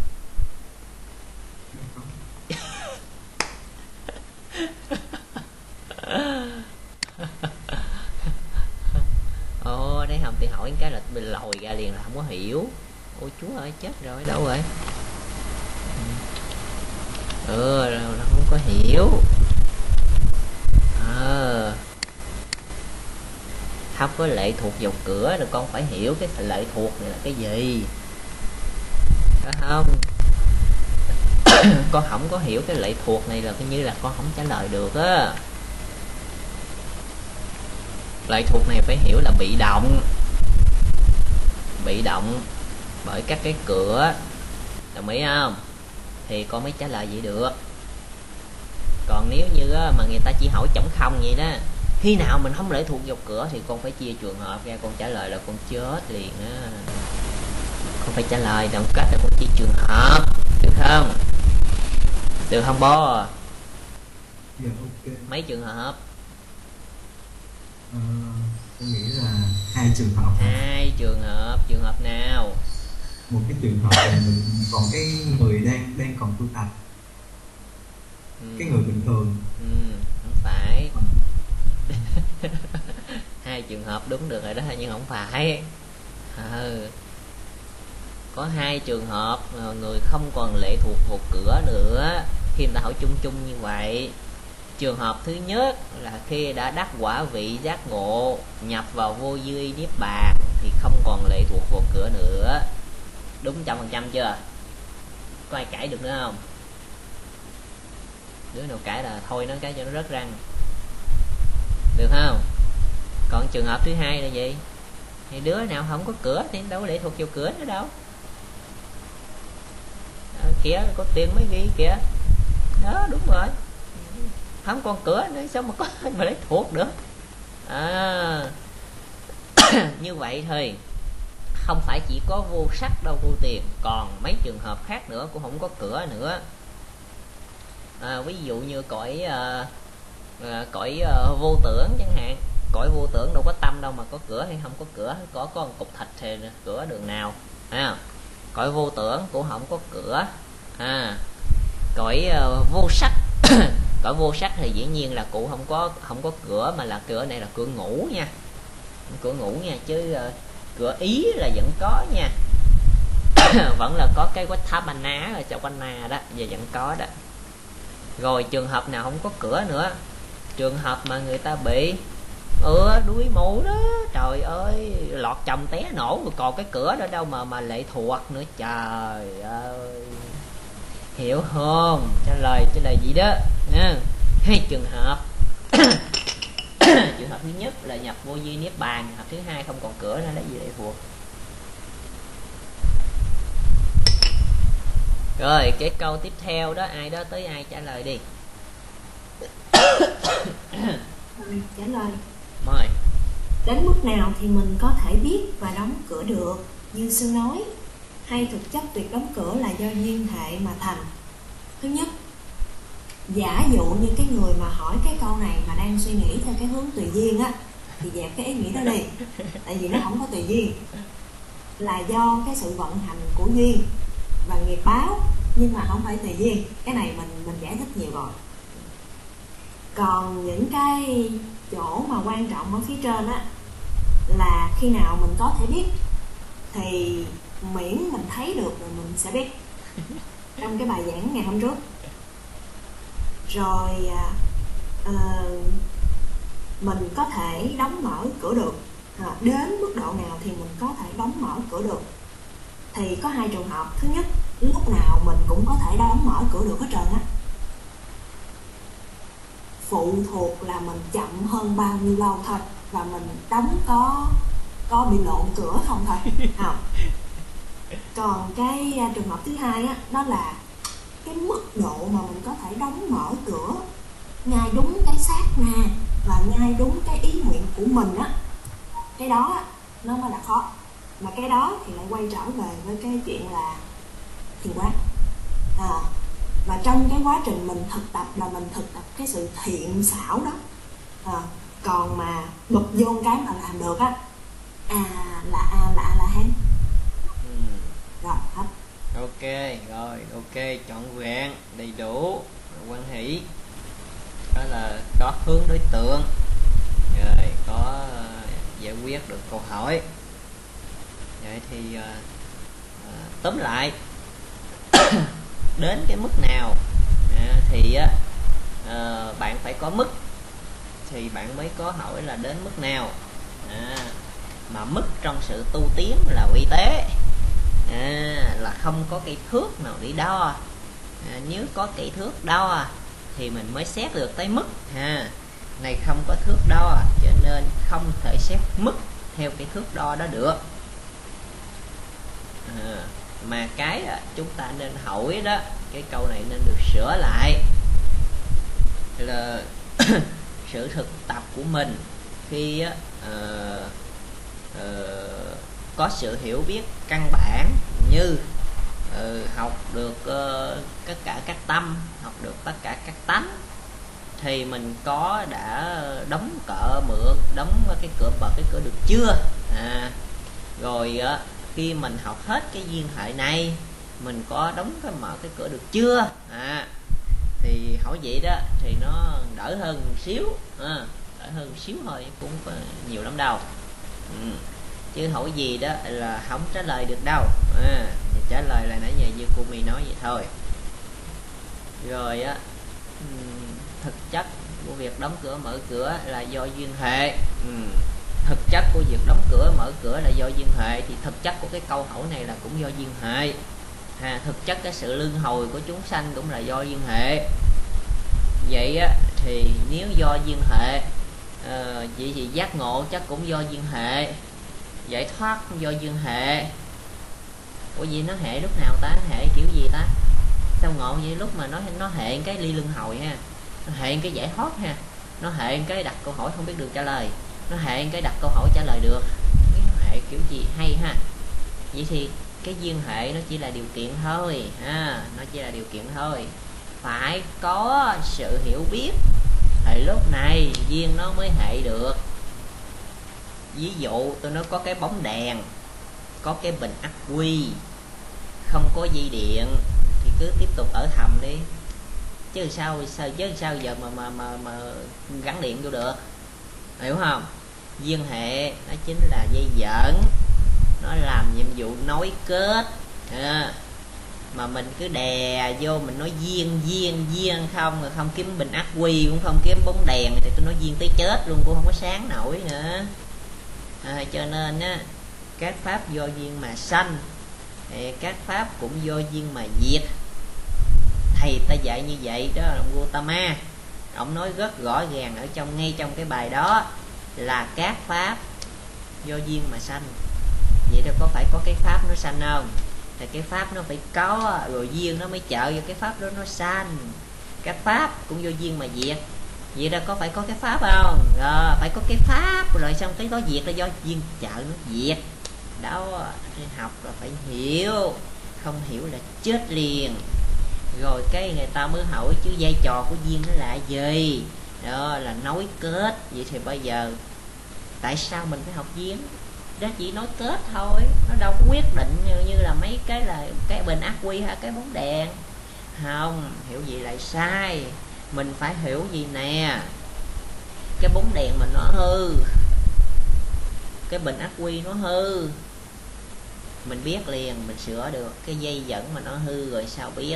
Ồ, đấy không thì hỏi cái là mình lòi ra liền là không có hiểu. Ôi chúa ơi, chết rồi, đâu rồi? Ừ, nó không có hiểu. Ờ, không có lệ thuộc vào cửa rồi, con phải hiểu cái lệ thuộc này là cái gì, phải không? Con không có hiểu cái lệ thuộc này là coi như là con không trả lời được á. Lệ thuộc này phải hiểu là bị động, bị động bởi các cái cửa, đồng ý không? Thì con mới trả lời vậy được. Còn nếu như mà người ta chỉ hỏi trống không vậy đó, khi nào mình không lệ thuộc vào cửa, thì con phải chia trường hợp ra, con trả lời là con chết liền á. Con phải trả lời bằng cách là con chia trường hợp, được không? Được không bố? Dạ, ok. Mấy trường hợp? À, tôi nghĩ là hai trường hợp. Hai trường hợp. Trường hợp nào? Một cái trường hợp là mình còn cái người đang đang còn tu tập, ừ. Cái người bình thường. Ừ, không phải. Hai trường hợp đúng được rồi đó, nhưng không phải. Ừ. Có hai trường hợp người không còn lệ thuộc vào cửa nữa khi người ta hỏi chung chung như vậy. Trường hợp thứ nhất là khi đã đắc quả vị giác ngộ, nhập vào vô dư y niết bàn thì không còn lệ thuộc vào cửa nữa. Đúng trăm phần trăm chưa? Có ai cãi được nữa không? Đứa nào cãi là thôi nó cái cho nó rớt răng, được không? Còn trường hợp thứ hai là gì? Thì đứa nào không có cửa thì đâu có lệ thuộc vào cửa nữa đâu. Đó, kìa có tiền mới ghi kìa. Đó, đúng rồi, không còn cửa nữa sao mà có mà lấy thuộc được. À, như vậy thôi, không phải chỉ có vô sắc đâu vô tiền, còn mấy trường hợp khác nữa cũng không có cửa nữa. À, ví dụ như cõi uh, uh, cõi uh, vô tưởng chẳng hạn. Cõi vô tưởng đâu có tâm đâu mà có cửa hay không có cửa, có có một cục thịt thì cửa đường nào, thấy không? Cõi vô tưởng cũng không có cửa. À, cõi uh, vô sắc cõi vô sắc thì dĩ nhiên là cụ không có không có cửa, mà là cửa này là cửa ngủ nha. cửa ngủ nha, chứ uh, cửa ý là vẫn có nha. Vẫn là có cái Wattabana ở Chawana đó, giờ vẫn có đó. Rồi trường hợp nào không có cửa nữa, trường hợp mà người ta bị ừ, đuối mù đó, trời ơi, lọt chồng té nổ rồi còn cái cửa đó đâu mà mà lệ thuộc nữa, trời ơi, hiểu không? Trả lời trả lời gì đó nha. Hai trường hợp. Trường hợp thứ nhất là nhập vô vi niết bàn, trường hợp thứ hai không còn cửa nữa, lấy gì lệ thuộc. Rồi cái câu tiếp theo đó, ai đó tới ai trả lời đi. Rồi, trả lời. Mời. Đến mức nào thì mình có thể biết và đóng cửa được như sư nói, hay thực chất việc đóng cửa là do duyên hệ mà thành? Thứ nhất, giả dụ như cái người mà hỏi cái câu này mà đang suy nghĩ theo cái hướng tùy duyên á, thì dẹp cái ý nghĩ đó đi, tại vì nó không có tùy duyên, là do cái sự vận hành của duyên và nghiệp báo, nhưng mà không phải tùy duyên. Cái này mình mình giải thích nhiều rồi. Còn những cái chỗ mà quan trọng ở phía trên á, là khi nào mình có thể biết thì miễn mình thấy được rồi mình sẽ biết. Trong cái bài giảng ngày hôm trước rồi, uh, mình có thể đóng mở cửa được, à, đến mức độ nào thì mình có thể đóng mở cửa được. Thì có hai trường hợp. Thứ nhất, lúc nào mình cũng có thể đóng mở cửa được hết trơn á, phụ thuộc là mình chậm hơn bao nhiêu lâu thôi, và mình đóng có có bị lộn cửa không thôi. Không. Còn cái trường hợp thứ hai á, đó là cái mức độ mà mình có thể đóng mở cửa ngay đúng cái sát na và ngay đúng cái ý nguyện của mình á, cái đó á, nó mới là khó. Mà cái đó thì lại quay trở về với cái chuyện là thiền quán. À, và trong cái quá trình mình thực tập là mình thực tập cái sự thiện xảo đó. À, còn mà bật vô cái mà làm được á, à là a là a la hán. Ừ. Rồi hết. Ok, rồi ok, trọn vẹn đầy đủ, quan hỷ. Đó là có hướng đối tượng, rồi có uh, giải quyết được câu hỏi. Vậy thì uh, uh, tóm lại, đến cái mức nào à, thì uh, uh, bạn phải có mức thì bạn mới có hỏi là đến mức nào. À, mà mức trong sự tu tiến là uy tế, à, là không có cây thước nào để đo. À, nếu có cây thước đo thì mình mới xét được tới mức. À, này không có thước đo cho nên không thể xét mức theo cái thước đo đó được. À, mà cái chúng ta nên hỏi đó, cái câu này nên được sửa lại là sự thực tập của mình khi uh, uh, có sự hiểu biết căn bản như uh, học được uh, tất cả các tâm, học được tất cả các tánh, thì mình có đã đóng cỡ mượn đóng cái cửa bật cái cửa được chưa. À, rồi uh, khi mình học hết cái duyên hệ này, mình có đóng cái mở cái cửa được chưa. À, thì hỏi vậy đó thì nó đỡ hơn một xíu, à, đỡ hơn một xíu thôi, cũng có nhiều lắm đâu. Ừ. Chứ hỏi gì đó là không trả lời được đâu. À, trả lời là nãy giờ như cô My nói vậy thôi. Rồi á, thực chất của việc đóng cửa mở cửa là do duyên hệ. Ừ. Thực chất của việc đóng cửa mở cửa là do duyên hệ, thì thực chất của cái câu hỏi này là cũng do duyên hệ. À, thực chất cái sự luân hồi của chúng sanh cũng là do duyên hệ. Vậy á, thì nếu do duyên hệ, uh, vậy thì giác ngộ chắc cũng do duyên hệ, giải thoát cũng do duyên hệ. Ủa gì nó hệ lúc nào ta? Hệ kiểu gì ta? Sao ngộ vậy? Lúc mà nó nó hệ cái ly luân hồi ha, nó hệ cái giải thoát ha, nó hệ cái đặt câu hỏi không biết được trả lời, nó hệ cái đặt câu hỏi trả lời được. Nó hệ kiểu gì hay ha. Vậy thì cái duyên hệ nó chỉ là điều kiện thôi ha, nó chỉ là điều kiện thôi. Phải có sự hiểu biết thì lúc này duyên nó mới hệ được. Ví dụ tôi nói có cái bóng đèn, có cái bình ắc quy, không có dây điện thì cứ tiếp tục ở thầm đi, chứ sao sao chứ sao giờ mà mà mà, mà gắn điện vô được, hiểu không? duyên hệ nó chính là dây dẫn, nó làm nhiệm vụ nối kết. À, mà mình cứ đè vô mình nói duyên duyên duyên không, rồi không kiếm bình ắc quy, cũng không kiếm bóng đèn, thì tôi nói duyên tới chết luôn, cũng không có sáng nổi nữa. À, cho nên á, các pháp do duyên mà sanh, các pháp cũng do duyên mà diệt. Thầy ta dạy như vậy đó là ông Gautama, ông nói rất rõ ràng ở trong ngay trong cái bài đó là các pháp do duyên mà sanh. Vậy thì có phải có cái pháp nó sanh không? Thì cái pháp nó phải có, rồi duyên nó mới trợ cho cái pháp đó nó sanh. Các pháp cũng do duyên mà diệt. Vậy ra có phải có cái pháp không? Rồi, phải có cái pháp, rồi xong cái đó diệt là do duyên trợ nó diệt. Đó, học là phải hiểu, không hiểu là chết liền. Rồi cái người ta mới hỏi chứ vai trò của duyên nó là gì? Đó là nối kết. Vậy thì bây giờ tại sao mình phải học duyên? Đó chỉ nói kết thôi, nó đâu có quyết định như, như là mấy cái là cái bình ắc quy hay cái bóng đèn. Không, hiểu gì lại sai. Mình phải hiểu gì nè, cái bóng đèn mình nó hư, cái bình ắc quy nó hư, mình biết liền, mình sửa được. Cái dây dẫn mà nó hư rồi sao biết?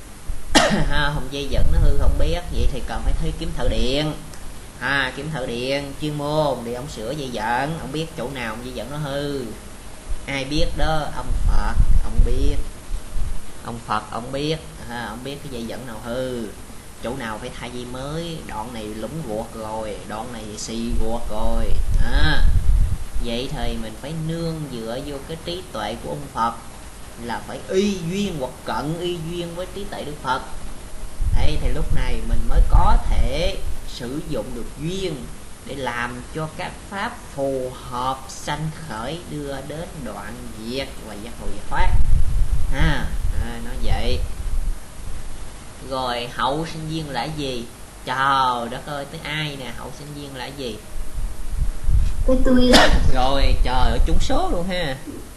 Ha, không, dây dẫn nó hư không biết, vậy thì cần phải thuê kiếm thợ điện. À, kiếm thợ điện chuyên môn thì ông sửa dây dẫn, ông biết chỗ nào dây dẫn nó hư. Ai biết đó? Ông Phật, ông biết. Ông Phật ông biết, à, ông biết cái dây dẫn nào hư, chỗ nào phải thay dây mới, đoạn này lũng ruột rồi, đoạn này xì ruột rồi. À, vậy thì mình phải nương dựa vô cái trí tuệ của ông Phật, là phải y duyên hoặc cận y duyên với trí tuệ Đức Phật. Đây thì lúc này mình mới có thể sử dụng được duyên để làm cho các pháp phù hợp sanh khởi, đưa đến đoạn diệt và giác ngộ giải thoát. À, à, nói vậy. Rồi hậu sinh duyên là gì? Trời đất ơi, tới ai nè? Hậu sinh duyên là gì? Cái tôi rồi trời ơi, trúng số luôn ha.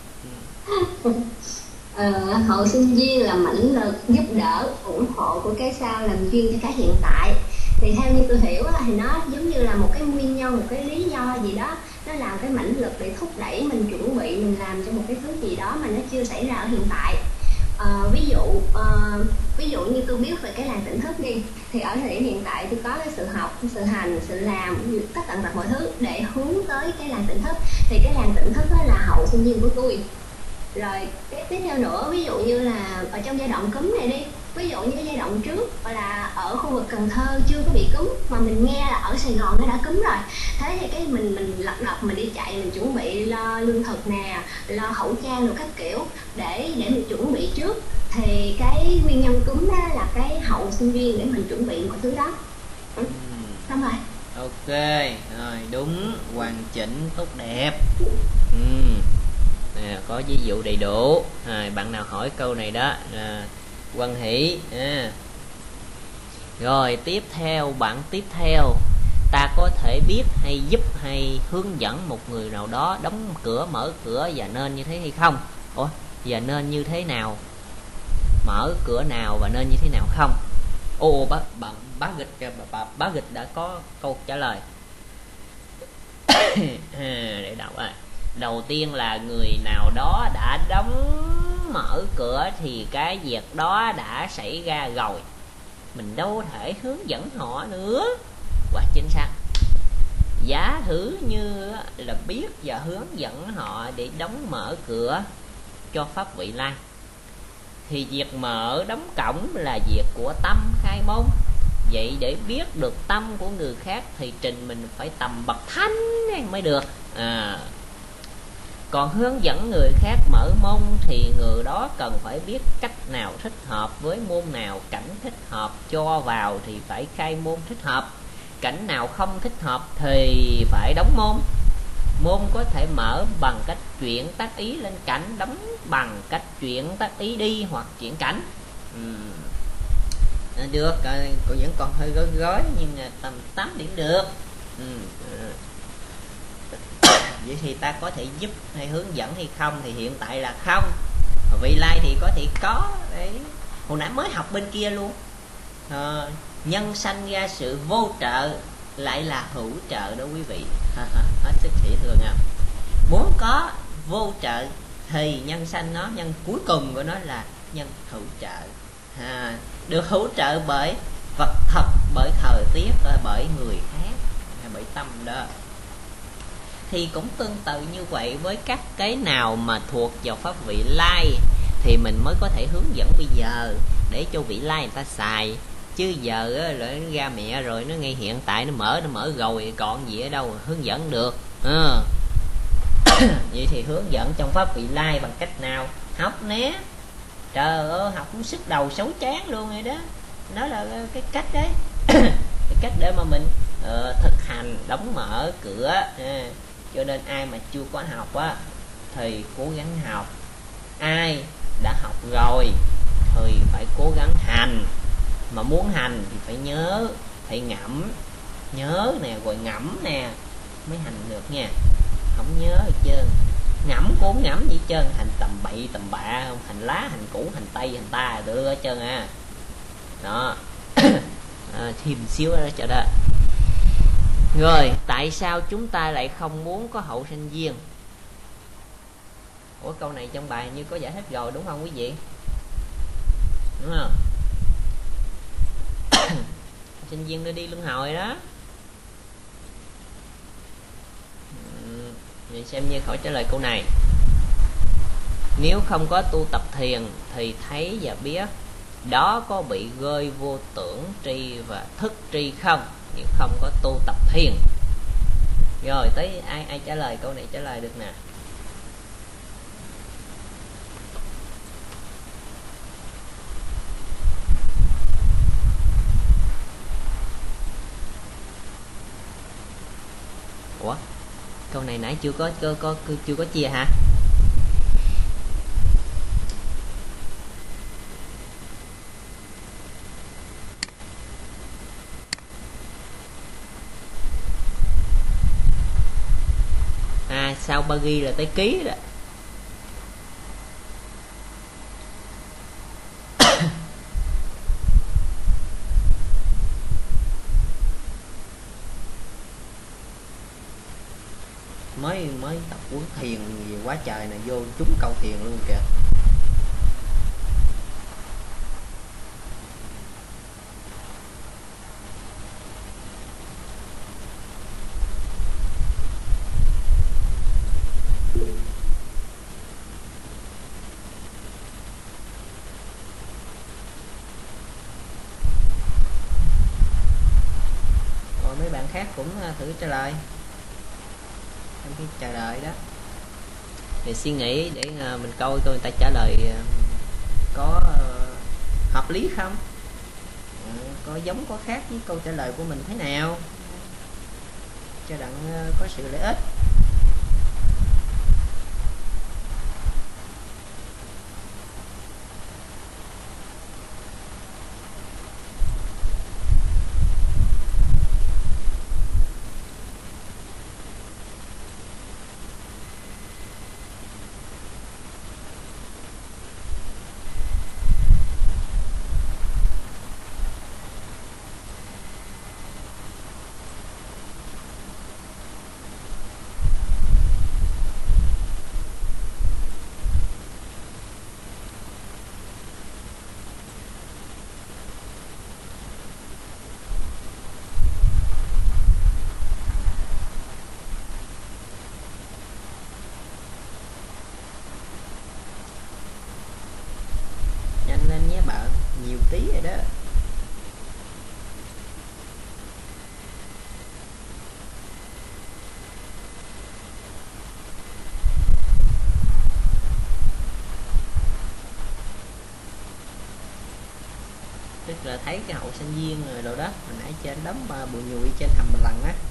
Ờ, hậu sinh duyên là mãnh lực giúp đỡ ủng hộ của cái sau làm duyên cho cái hiện tại. Thì theo như tôi hiểu là thì nó giống như là một cái nguyên nhân, một cái lý do gì đó, nó làm cái mãnh lực để thúc đẩy mình chuẩn bị, mình làm cho một cái thứ gì đó mà nó chưa xảy ra ở hiện tại. Ờ, ví dụ uh, ví dụ như tôi biết về cái làng tỉnh thức đi, thì ở thời điểm hiện tại tôi có cái sự học, sự hành, sự làm, tất cả mọi thứ để hướng tới cái làng tỉnh thức. Thì cái làng tỉnh thức đó là hậu sinh duyên của tôi. Rồi cái tiếp theo nữa, ví dụ như là ở trong giai đoạn cúm này đi, ví dụ như cái giai đoạn trước là ở khu vực Cần Thơ chưa có bị cúm, mà mình nghe là ở Sài Gòn nó đã cúm rồi. Thế thì cái mình mình lật đật mình đi chạy, mình chuẩn bị lo lương thực nè, lo khẩu trang rồi các kiểu để để mình chuẩn bị trước. Thì cái nguyên nhân cúm đó là cái hậu sinh duyên để mình chuẩn bị mọi thứ đó. Ừ. Xong rồi. Ok, rồi đúng, hoàn chỉnh, tốt đẹp. Ừ. À, có ví dụ đầy đủ. À, bạn nào hỏi câu này đó là Quan Hỷ. À. Rồi tiếp theo, bạn tiếp theo, ta có thể biết hay giúp hay hướng dẫn một người nào đó đóng cửa, mở cửa và nên như thế hay không? Ủa, và nên như thế nào? Mở cửa nào và nên như thế nào không? Ồ, bá, bạn bá Gịch, bà, bá Gịch đã có câu trả lời. À, để đọc à. Đầu tiên là người nào đó đã đóng mở cửa thì cái việc đó đã xảy ra rồi, mình đâu thể hướng dẫn họ nữa. Quá chính xác. Giả thử như là biết và hướng dẫn họ để đóng mở cửa cho pháp vị lai, thì việc mở đóng cổng là việc của tâm khai môn. Vậy để biết được tâm của người khác thì trình mình phải tầm bậc thánh mới được. À, còn hướng dẫn người khác mở môn thì người đó cần phải biết cách nào thích hợp với môn nào, cảnh thích hợp cho vào thì phải khai môn thích hợp, cảnh nào không thích hợp thì phải đóng môn. Môn có thể mở bằng cách chuyển tác ý lên cảnh, đóng bằng cách chuyển tác ý đi hoặc chuyển cảnh. uhm. Được, cũng vẫn còn hơi gói gói nhưng tầm tám điểm được. uhm. Vậy thì ta có thể giúp hay hướng dẫn hay không? Thì hiện tại là không. Vị lai thì có thể có. Đấy, hồi nãy mới học bên kia luôn. À, nhân sanh ra sự vô trợ lại là hữu trợ đó quý vị. Hết sức dễ thương không? Muốn có vô trợ thì nhân sanh nó, nhân cuối cùng của nó là nhân hữu trợ. À, được hữu trợ bởi vật thật, bởi thời tiết, bởi người khác, bởi tâm đó. Thì cũng tương tự như vậy với các cái nào mà thuộc vào pháp vị lai thì mình mới có thể hướng dẫn bây giờ để cho vị lai người ta xài. Chứ giờ nó ra mẹ rồi nó ngay hiện tại nó mở nó mở rồi còn gì ở đâu hướng dẫn được. À. Vậy thì hướng dẫn trong pháp vị lai bằng cách nào? Học né. Trời ơi, học cũng sức đầu xấu chán luôn rồi đó. Đó là cái cách đấy. Cái cách để mà mình uh, thực hành đóng mở cửa. À. Cho nên ai mà chưa có học á thì cố gắng học. Ai đã học rồi thì phải cố gắng hành. Mà muốn hành thì phải nhớ, phải ngẫm. Nhớ nè, rồi ngẫm nè mới hành được nha. Không nhớ hết trơn, ngẫm cũng không ngẫm gì hết trơn, hành tầm bậy tầm bạ, không hành lá, hành củ, hành tây, hành ta đưa hết trơn à. Đó. À, thêm xíu đó cho đó. Rồi, tại sao chúng ta lại không muốn có hậu sanh duyên? Ủa, câu này trong bài như có giải thích rồi đúng không quý vị? Đúng không? Sinh viên đưa đi luân hồi đó. Vậy xem như khỏi trả lời câu này. Nếu không có tu tập thiền thì thấy và biết đó có bị rơi vô tưởng tri và thức tri không? Nếu không có tu tập thiền. Rồi tới ai ai trả lời câu này trả lời được nè. Ủa? Câu này nãy chưa có có, có chưa có chia hả? À, sau ba ghi là tới ký đó. mới mới tập cuốn thiền gì quá trời này vô trúng câu thiền luôn kìa. Rồi mấy bạn khác cũng thử trả lời trong khi chờ đợi đó, thì suy nghĩ để mình coi coi người ta trả lời có hợp lý không, có giống có khác với câu trả lời của mình thế nào, cho đặng có sự lợi ích. Nhanh lên nhé bạn, nhiều tí rồi đó. Tức là thấy cái hậu sinh viên rồi đâu đó, hồi nãy trên đấm bụi nhùi trên hầm một lần á.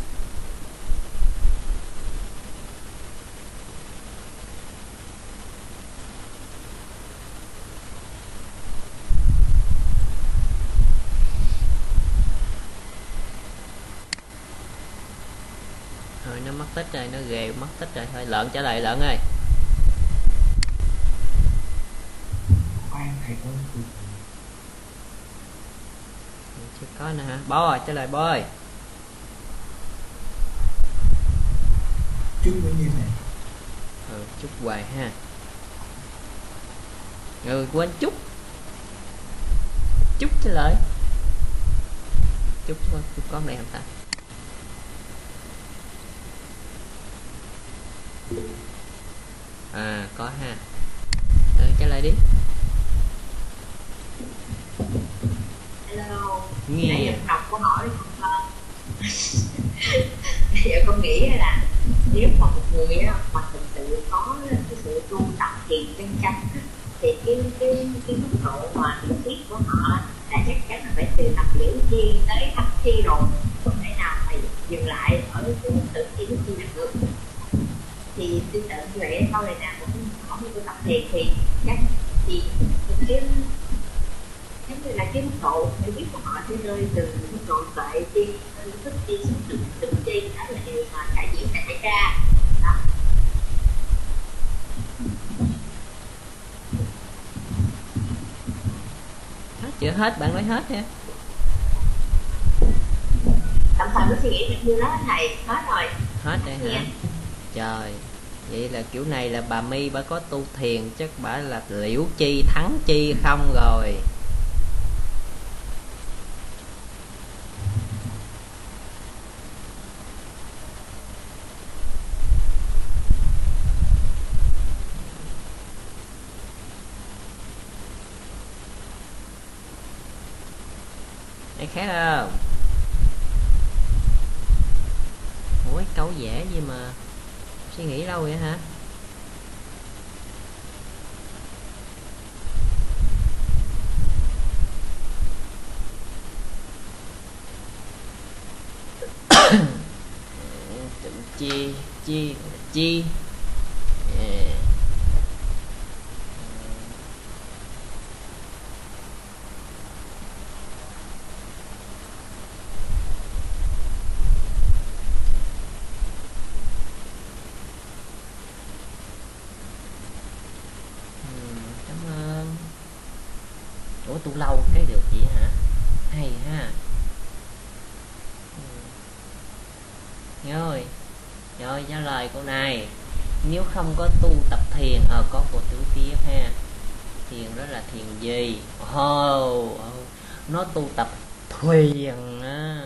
Rồi nó mất tích rồi, nó ghê mất tích rồi, thôi lợn trả lời lợn ơi. Khoan thầy ơi, từ Chưa có nữa hả? Bó ơi, trả lời bó ơi. chúc nó như này. Ừ, chúc hoài ha. Ừ, quên chúc chúc trả lời. Chúc chúc con này không ta? À có ha. Ừ, trả lời đi. Hello. Nghe. Nãy giờ đọc câu hỏi không con? Bây giờ con nghĩ là nếu mà một người á, mà thực sự có cái sự tu tập thiền chân chánh thì cái cái cái mức độ mà hiểu biết của họ là chắc chắn là phải từ tập liễu chi tới thấp chi rồi, không thể nào phải dừng lại ở cái tự chi lúc chi được. Thì tương tự như vậy sau này nào cũng không tu tập thiền thì chắc thì cái giống như là cái mức độ hiểu biết của họ sẽ rơi từ mức độ tuệ chi thức chi xuống từ từ chi, đó là điều mà đại diễn sẽ xảy ra đó. Hết chưa? Hết, bạn nói hết ha. Tạm thời nó suy nghĩ được như đó thầy, hết rồi. Hết đây hả? Yeah. Trời, vậy là kiểu này là bà My bà có tu thiền chắc bà là liễu chi thắng chi không rồi. Ai khác không? Ủa câu dễ gì mà suy nghĩ lâu vậy hả? chi chi chi à. Ủa tu lâu cái được vậy hả? Hay ha. Rồi rồi trả lời câu này, nếu không có tu tập thiền ờ à, có cô tiểu tiếp ha. Thiền đó là thiền gì? Ồ oh, oh, nó tu tập thuyền á.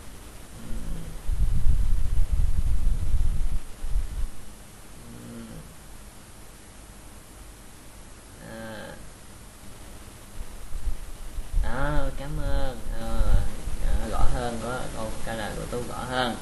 À, cảm ơn. À, à, rõ hơn, có câu trả lời của tôi rõ hơn.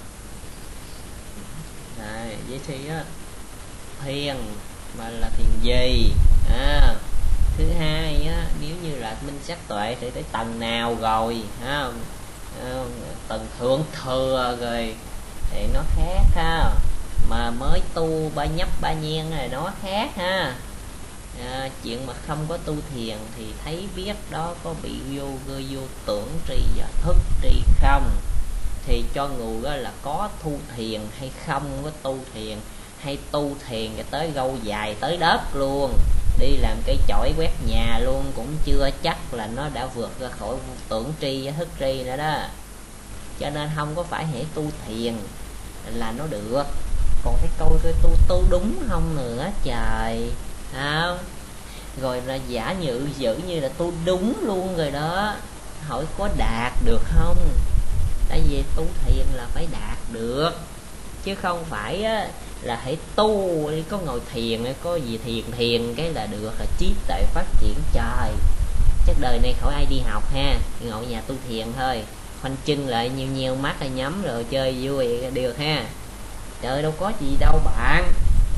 Đấy, vậy thì á, thiền mà là thiền gì? À, thứ hai á, nếu như là minh sát tuệ thì tới tầng nào rồi ha? À, tầng thượng thừa rồi thì nó khác ha, mà mới tu ba nhấp ba nhen này nó khác ha. À, chuyện mà không có tu thiền thì thấy biết đó có bị vô vô, vô tưởng tri và thức tri không, thì cho người là có tu thiền hay không có tu thiền, hay tu thiền cho tới gâu dài tới đất luôn, đi làm cái chổi quét nhà luôn cũng chưa chắc là nó đã vượt ra khỏi tưởng tri và thức tri nữa đó. Cho nên không có phải hễ tu thiền là nó được, còn cái câu cái tu tu đúng không nữa trời. Không, rồi là giả nhự giữ như là tu đúng luôn rồi đó, hỏi có đạt được không? Tại vì tu thiền là phải đạt được, chứ không phải á, là hãy tu đi có ngồi thiền có gì thiền thiền cái là được, là trí tuệ phát triển. Trời, chắc đời này khỏi ai đi học ha, ngồi nhà tu thiền thôi, khoanh chân lại nhiều nhiều mắt là nhắm rồi chơi vui được ha. Trời đâu có gì đâu bạn,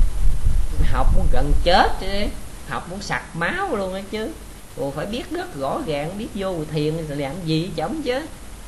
học muốn gần chết chứ, học muốn sặc máu luôn á chứ, còn phải biết rất rõ ràng, biết vô thiền làm gì chấm chứ,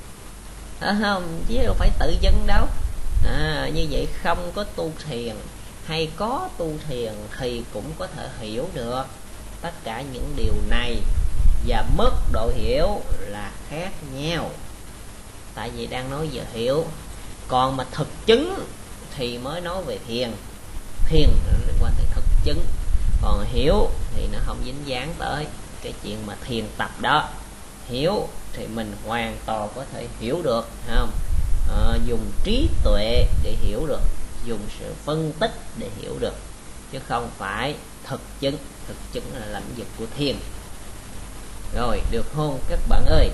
à, không chứ đâu phải tự dân đâu. À, như vậy không có tu thiền hay có tu thiền thì cũng có thể hiểu được tất cả những điều này, và mức độ hiểu là khác nhau. Tại vì đang nói về hiểu, còn mà thực chứng thì mới nói về thiền. Thiền liên quan tới thực chứng, còn hiểu thì nó không dính dáng tới cái chuyện mà thiền tập đó. Hiểu thì mình hoàn toàn có thể hiểu được, không? À, dùng trí tuệ để hiểu được, dùng sự phân tích để hiểu được, chứ không phải thực chứng. Thực chứng là lãnh vực của thiền. Rồi, được không các bạn ơi?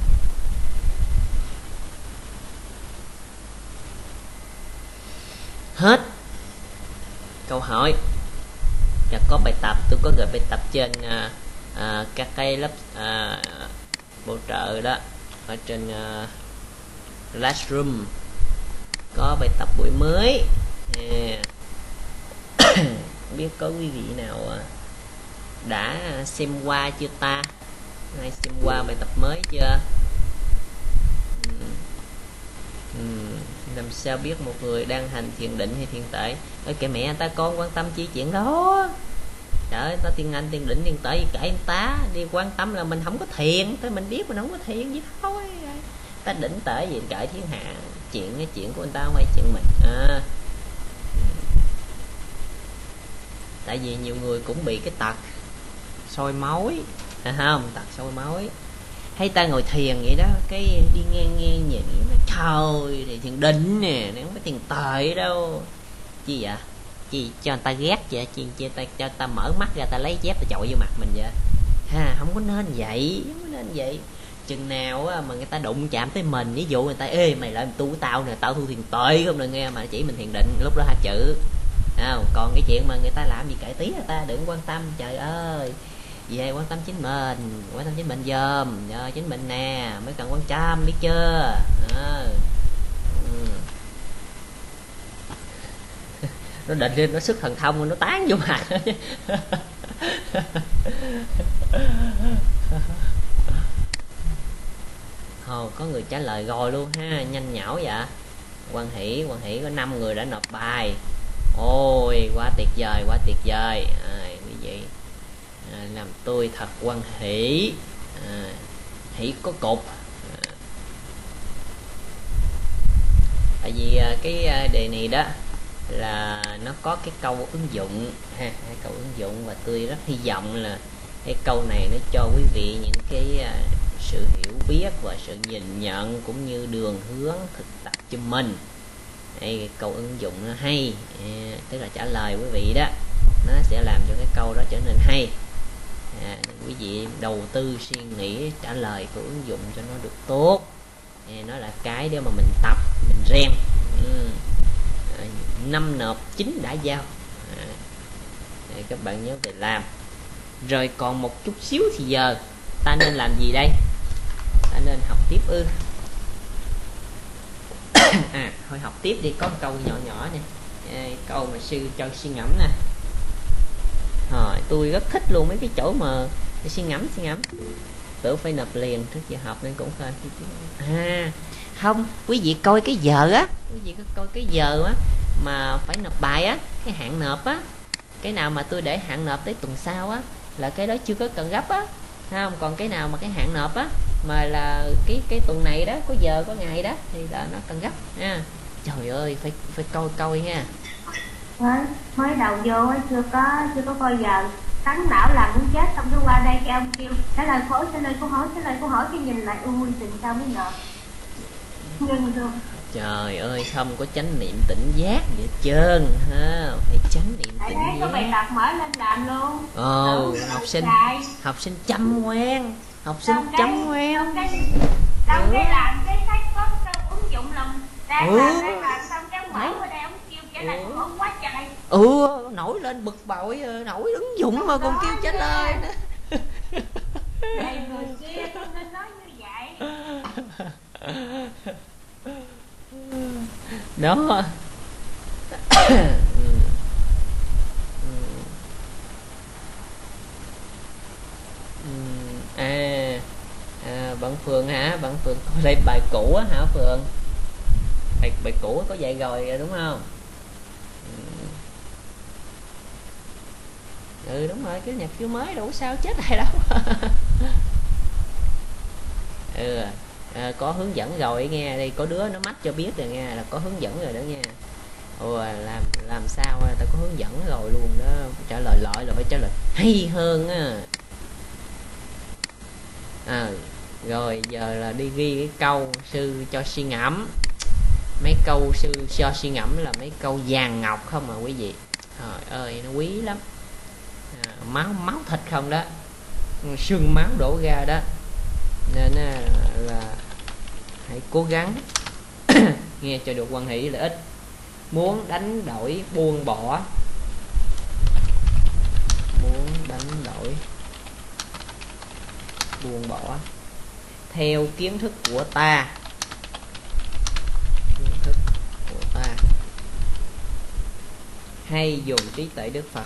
Hết câu hỏi. Và có bài tập, tôi có gửi bài tập trên à, à, các cái lớp à, bổ trợ đó, ở trên à, Classroom có bài tập buổi mới. À, không biết có quý vị nào đã xem qua chưa ta? Ai xem qua bài tập mới chưa? Uhm. Uhm. Làm sao biết một người đang hành thiền định hay thiền tệ? Ơi kệ mẹ ta, con quan tâm chi chuyện đó. Trời ơi, ta thiền hành thiền định thiền tệ gì kệ anh ta, đi quan tâm là mình không có thiền, tới mình biết mình không có thiền gì thôi. Ta đỉnh tệ gì kệ thiên hạ, chuyện cái chuyện của anh ta không phải chuyện mình. À. Tại vì nhiều người cũng bị cái tật soi mối, phải không? Tật soi mối. Hay ta ngồi thiền vậy đó, cái đi ngang ngang nhìn nó trời thì thiền định nè, nó không phải thiền tệ đâu. Chi vậy? Chi cho người ta ghét vậy? Chi cho ta cho ta mở mắt ra, ta lấy dép ta chọi vô mặt mình vậy? Ha, không có nên vậy, không có nên vậy. Chừng nào á, mà người ta đụng chạm tới mình, ví dụ người ta ê mày lại tu tao nè, tao thu thiền tệ không được nghe, mà chỉ mình thiền định, lúc đó hai chữ. À, còn cái chuyện mà người ta làm gì kệ tí người ta, đừng quan tâm. Trời ơi, về quan tâm chính mình, quan tâm chính mình dòm, nhờ chính mình nè mới cần quan tâm, biết chưa? À. Ừ. Nó định lên nó sức thần thông nó tán vô mặt. Hồ, có người trả lời rồi luôn ha, nhanh nhảu vậy. Quan Hỷ, Quan Hỷ có năm người đã nộp bài. Ôi, quá tuyệt vời, quá tuyệt vời. À, quý vị à, làm tôi thật quan hỷ. À, hỷ có cục. À. Tại vì à, cái đề này đó là nó có cái câu ứng dụng ha, cái câu ứng dụng, và tôi rất hy vọng là cái câu này nó cho quý vị những cái à, sự hiểu biết và sự nhìn nhận cũng như đường hướng thực tập cho mình. Đây, cái câu ứng dụng nó hay, à, tức là trả lời quý vị đó, nó sẽ làm cho cái câu đó trở nên hay. À, quý vị đầu tư suy nghĩ trả lời câu ứng dụng cho nó được tốt. À, nó là cái để mà mình tập, mình rèn. Ừ. À, năm nộp chín đã giao. À, đây, các bạn nhớ về làm. Rồi còn một chút xíu thì giờ ta nên làm gì đây? Ta nên học tiếp ư? À, thôi học tiếp đi, có một câu nhỏ nhỏ nè. À, câu mà sư cho suy ngẫm nè. Rồi, tôi rất thích luôn mấy cái chỗ mà suy ngẫm, suy ngẫm. Tưởng phải nộp liền trước giờ học nên cũng hơi. À, không, quý vị coi cái giờ á, quý vị có coi cái giờ á mà phải nộp bài á, cái hạn nộp á. Cái nào mà tôi để hạn nộp tới tuần sau á là cái đó chưa có cần gấp á. Không, còn cái nào mà cái hạn nộp á mà là cái cái tuần này đó, có giờ có ngày đó thì là nó cần gấp nha. Trời ơi, phải phải coi coi nha. Mới, mới đầu vô chưa có chưa có coi giờ, tấn não làm muốn chết, xong cái qua đây cái ông kêu trả lời khối, trả lời câu hỏi, trả lời câu hỏi, cái nhìn lại ui tình sao mới nộp. Ngưng luôn. Trời ơi, không có chánh niệm tỉnh giác vậy trơn ha, phải chánh niệm Tại tỉnh đấy có bài giác. tập mở lên làm luôn. Ồ, Đúng, học sinh dài. học sinh chăm ngoan, học sinh Trong chăm cái, ngoan. trong cái, trong cái làm cái sách có cái ứng dụng làm đang Ừ. làm đang làm xong cái ông mở qua đây ông kêu trả lời câu hỏi quá trời. Ừ, nổi lên bực bội, nổi ứng dụng mà còn kêu trả lời nữa. Này người kia không nên nói như vậy. Đó. À, à, bạn Phương hả? Bạn Phương coi lại bài cũ á hả Phương? Bài, bài cũ có dạy rồi đúng không? Ừ đúng rồi, cái nhạc phiếu mới đâu có sao chết hay đâu. Ừ, à, có hướng dẫn rồi nghe đây, có đứa nó mách cho biết rồi nghe, là có hướng dẫn rồi đó nha. Ồ, làm làm sao ta có hướng dẫn rồi luôn đó, trả lời lại là phải trả lời hay hơn á. À, rồi giờ là đi ghi cái câu sư cho suy ngẫm. mấy câu sư cho suy ngẫm là mấy câu vàng ngọc không mà quý vị. Trời ơi nó quý lắm. À, máu máu thịt không đó, xương máu đổ ra đó, nên là, là hãy cố gắng nghe cho được quan hỷ lợi ích. Muốn đánh đổi buông bỏ, muốn đánh đổi buông bỏ theo kiến thức của ta, kiến thức của ta, hay dùng trí tuệ Đức Phật.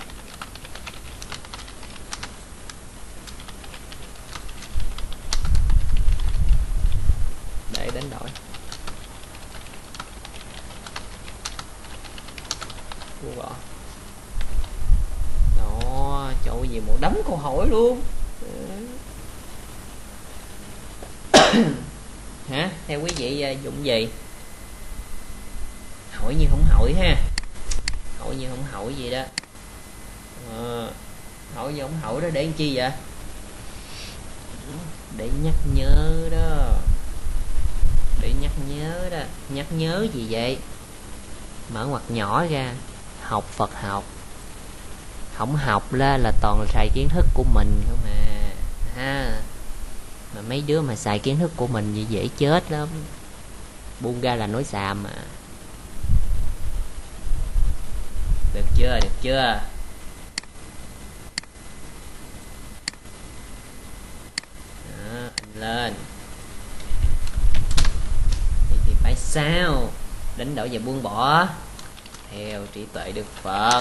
Để đánh đổi buông bỏ. Đó, chỗ gì một đống câu hỏi luôn. Hả? Theo quý vị dùng gì? Hỏi như không hỏi ha. Hỏi như không hỏi gì đó. À, hỏi như không hỏi đó để làm chi vậy? Để nhắc nhớ đó. Để nhắc nhớ đó. Nhắc nhớ gì vậy? Mở ngoặc nhỏ ra. Học Phật học. Không học là là toàn là xài kiến thức của mình không à. Ha. Mà mấy đứa mà xài kiến thức của mình thì dễ chết lắm. Buông ra là nói xàm mà. Được chưa? Được chưa? Đó, anh lên. Thì, thì phải sao? Đánh đổi và buông bỏ theo trí tuệ Đức Phật.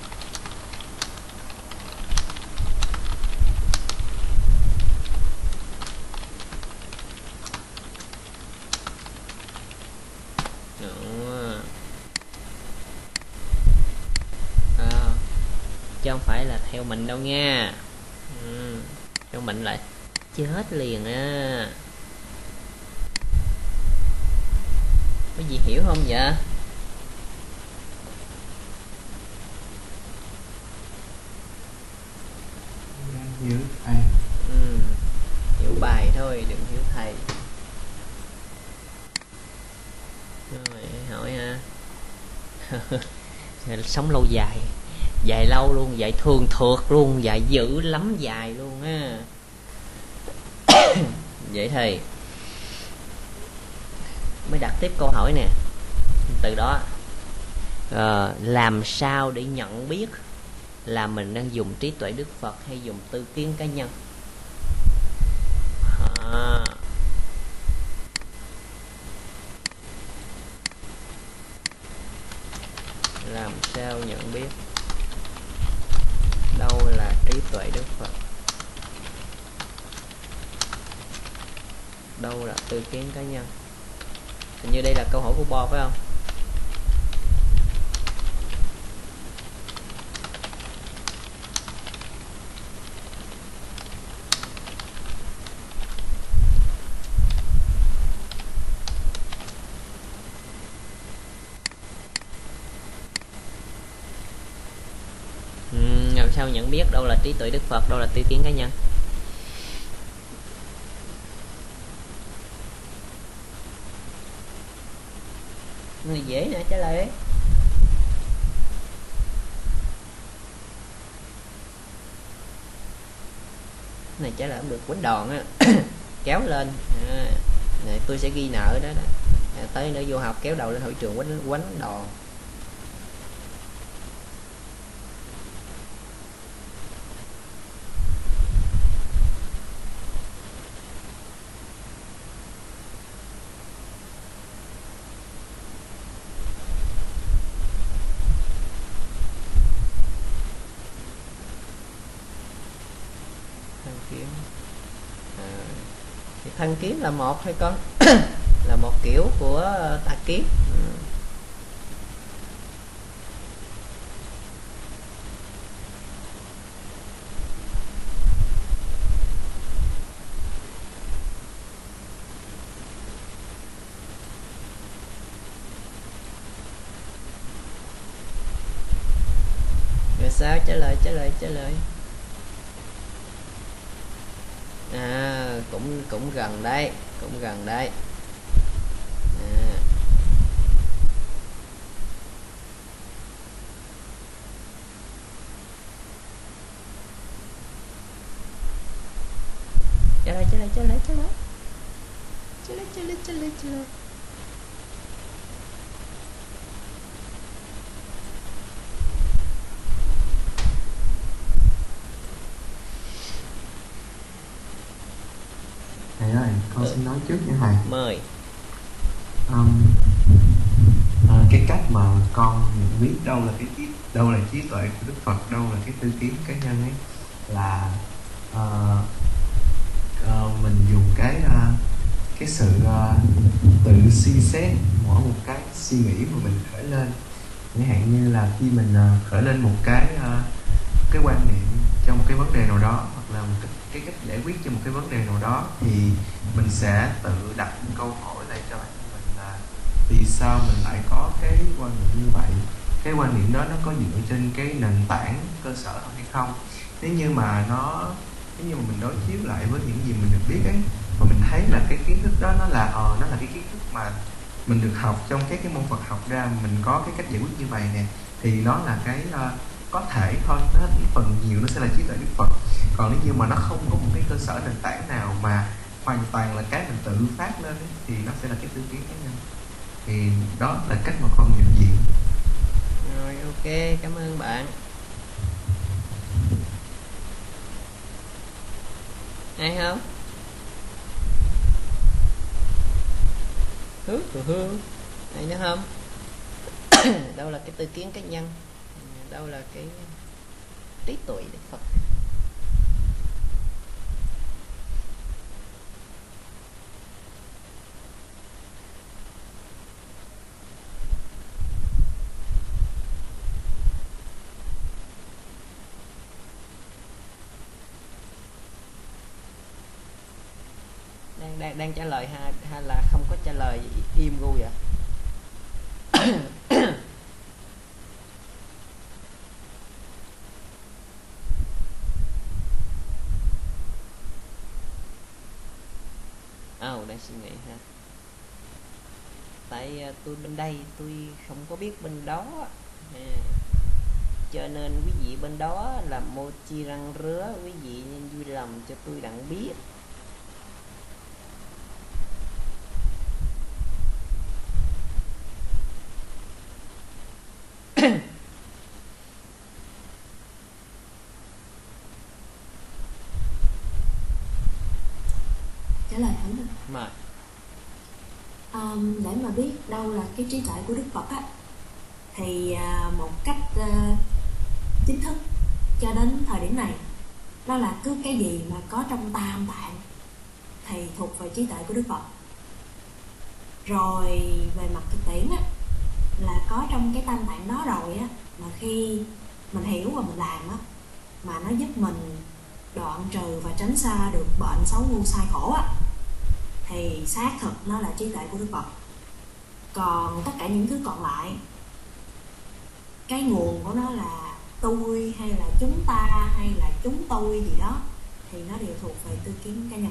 À, chứ không phải là theo mình đâu nha. Ừ, theo mình lại chết liền á. Có gì hiểu không vậy? Hiểu thầy. Ừ, hiểu bài thôi, đừng hiểu thầy. Rồi hỏi ha. Sống lâu dài, dài lâu luôn, dài thường thượt luôn, dài dữ lắm, dài luôn á. Vậy thì mới đặt tiếp câu hỏi nè. Từ đó à, làm sao để nhận biết là mình đang dùng trí tuệ Đức Phật hay dùng tư kiến cá nhân? À, làm sao nhận biết đâu là trí tuệ Đức Phật, đâu là tư kiến cá nhân? Hình như đây là câu hỏi của Bo phải không? Uhm, làm sao nhận biết đâu là trí tuệ Đức Phật, đâu là tư kiến cá nhân? Người dễ nè, trả lời ấy. Này trả lời không được quánh đòn á. Kéo lên à, này tôi sẽ ghi nợ đó, đó. À, tới nữa vô học kéo đầu lên hội trường quánh quánh đòn. Kiếm à, thì thân kiếm là một thôi con. Là một kiểu của tà kiếm. Ừ. Rồi sao? Trả lời, trả lời, trả lời. À, cũng cũng gần đấy, cũng gần đấy. À, lại trả lại trả lại trả lại trả lại trả lại trả lại trả lại. Thầy ơi, con xin nói trước nha thầy. Mời. um, à, cái cách mà con biết đâu là cái trí, đâu là trí tuệ của Đức Phật, đâu là cái tư kiến cá nhân ấy, là uh, uh, mình dùng cái uh, cái sự uh, tự suy xét mỗi một cái suy nghĩ mà mình khởi lên. Chẳng hạn như là khi mình uh, khởi lên một cái uh, cái quan niệm cho một cái vấn đề nào đó, hoặc là một cái, cái cách giải quyết cho một cái vấn đề nào đó, thì mình sẽ tự đặt một câu hỏi lại cho bản thân mình là vì sao mình lại có cái quan niệm như vậy, cái quan niệm đó nó có dựa trên cái nền tảng cơ sở hay không. Nếu như mà nó nếu như mà mình đối chiếu lại với những gì mình được biết ấy, và mình thấy là cái kiến thức đó nó là ờ nó là cái kiến thức mà mình được học trong các cái môn Phật học ra, mình có cái cách giải quyết như vậy nè, thì nó là cái uh, có thể thôi, nó phần nhiều nó sẽ là trí tuệ Đức Phật. Còn nếu như mà nó không có một cái cơ sở nền tảng nào mà hoàn toàn là cái mình tự phát lên ấy, thì nó sẽ là cái tư kiến cá nhân. Thì đó là cách mà con nhận diện. Rồi, ok, cảm ơn bạn. Ai không? Hứ hứ hứ. Ai nữa không? Đâu là cái tư kiến cá nhân, đâu là cái trí tuệ Đức Phật. đang đang đang trả lời hay, hay là không có trả lời, im gu vậy? Ồ, oh, đang suy nghĩ ha. Tại uh, tôi bên đây tôi không có biết bên đó à. Cho nên quý vị bên đó là mochi răng rứa, quý vị nên vui lòng cho tôi đặng biết. Trả lời thử nè. Mà um, để mà biết đâu là cái trí tuệ của Đức Phật á, thì uh, một cách uh, chính thức cho đến thời điểm này, đó là cứ cái gì mà có trong tam tạng thì thuộc về trí tuệ của Đức Phật. Rồi về mặt thực tiễn á, là có trong cái tam tạng đó rồi á, mà khi mình hiểu và mình làm á, mà nó giúp mình đoạn trừ và tránh xa được bệnh xấu ngu sai khổ á, thì xác thực nó là trí tuệ của Đức Phật. Còn tất cả những thứ còn lại, cái nguồn của nó là tôi hay là chúng ta hay là chúng tôi gì đó, thì nó đều thuộc về tư kiến cá nhân.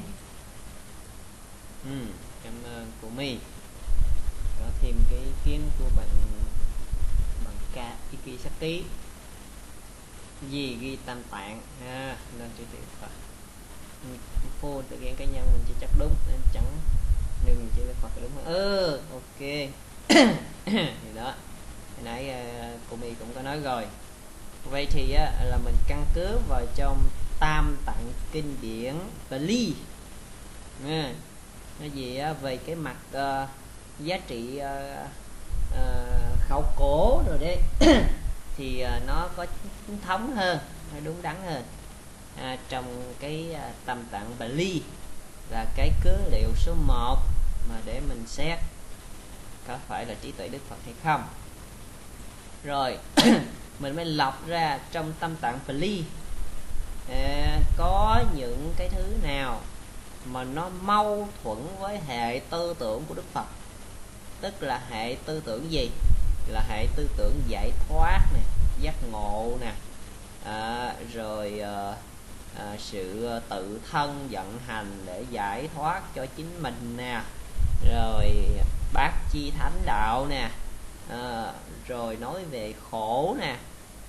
ừ, cảm ơn của My. Có thêm cái ý kiến của bạn bạn Ka Ikisaki. Gì ghi tam tạng ha, nên trí tuệ Phật. Phô tự kiến cá nhân mình chỉ chắc đúng nên chẳng đừng chỉ là Phật đúng không? Ừ, ok. Thì đó, hồi nãy uh, cô My cũng có nói rồi. Vậy thì uh, là mình căn cứ vào trong tam tạng kinh điển Pali nha. Cái gì uh, về cái mặt uh, giá trị uh, uh, khảo cổ rồi đấy thì uh, nó có chính thống hơn, hay đúng đắn hơn. À, trong cái à, tam tạng Pali là cái cứ liệu số một mà để mình xét có phải là trí tuệ Đức Phật hay không. Rồi mình mới lọc ra trong tam tạng Pali à, có những cái thứ nào mà nó mâu thuẫn với hệ tư tưởng của Đức Phật. Tức là hệ tư tưởng gì? Là hệ tư tưởng giải thoát nè, giác ngộ nè, à, rồi à, À, sự tự thân vận hành để giải thoát cho chính mình nè, rồi bát chi thánh đạo nè, à, rồi nói về khổ nè,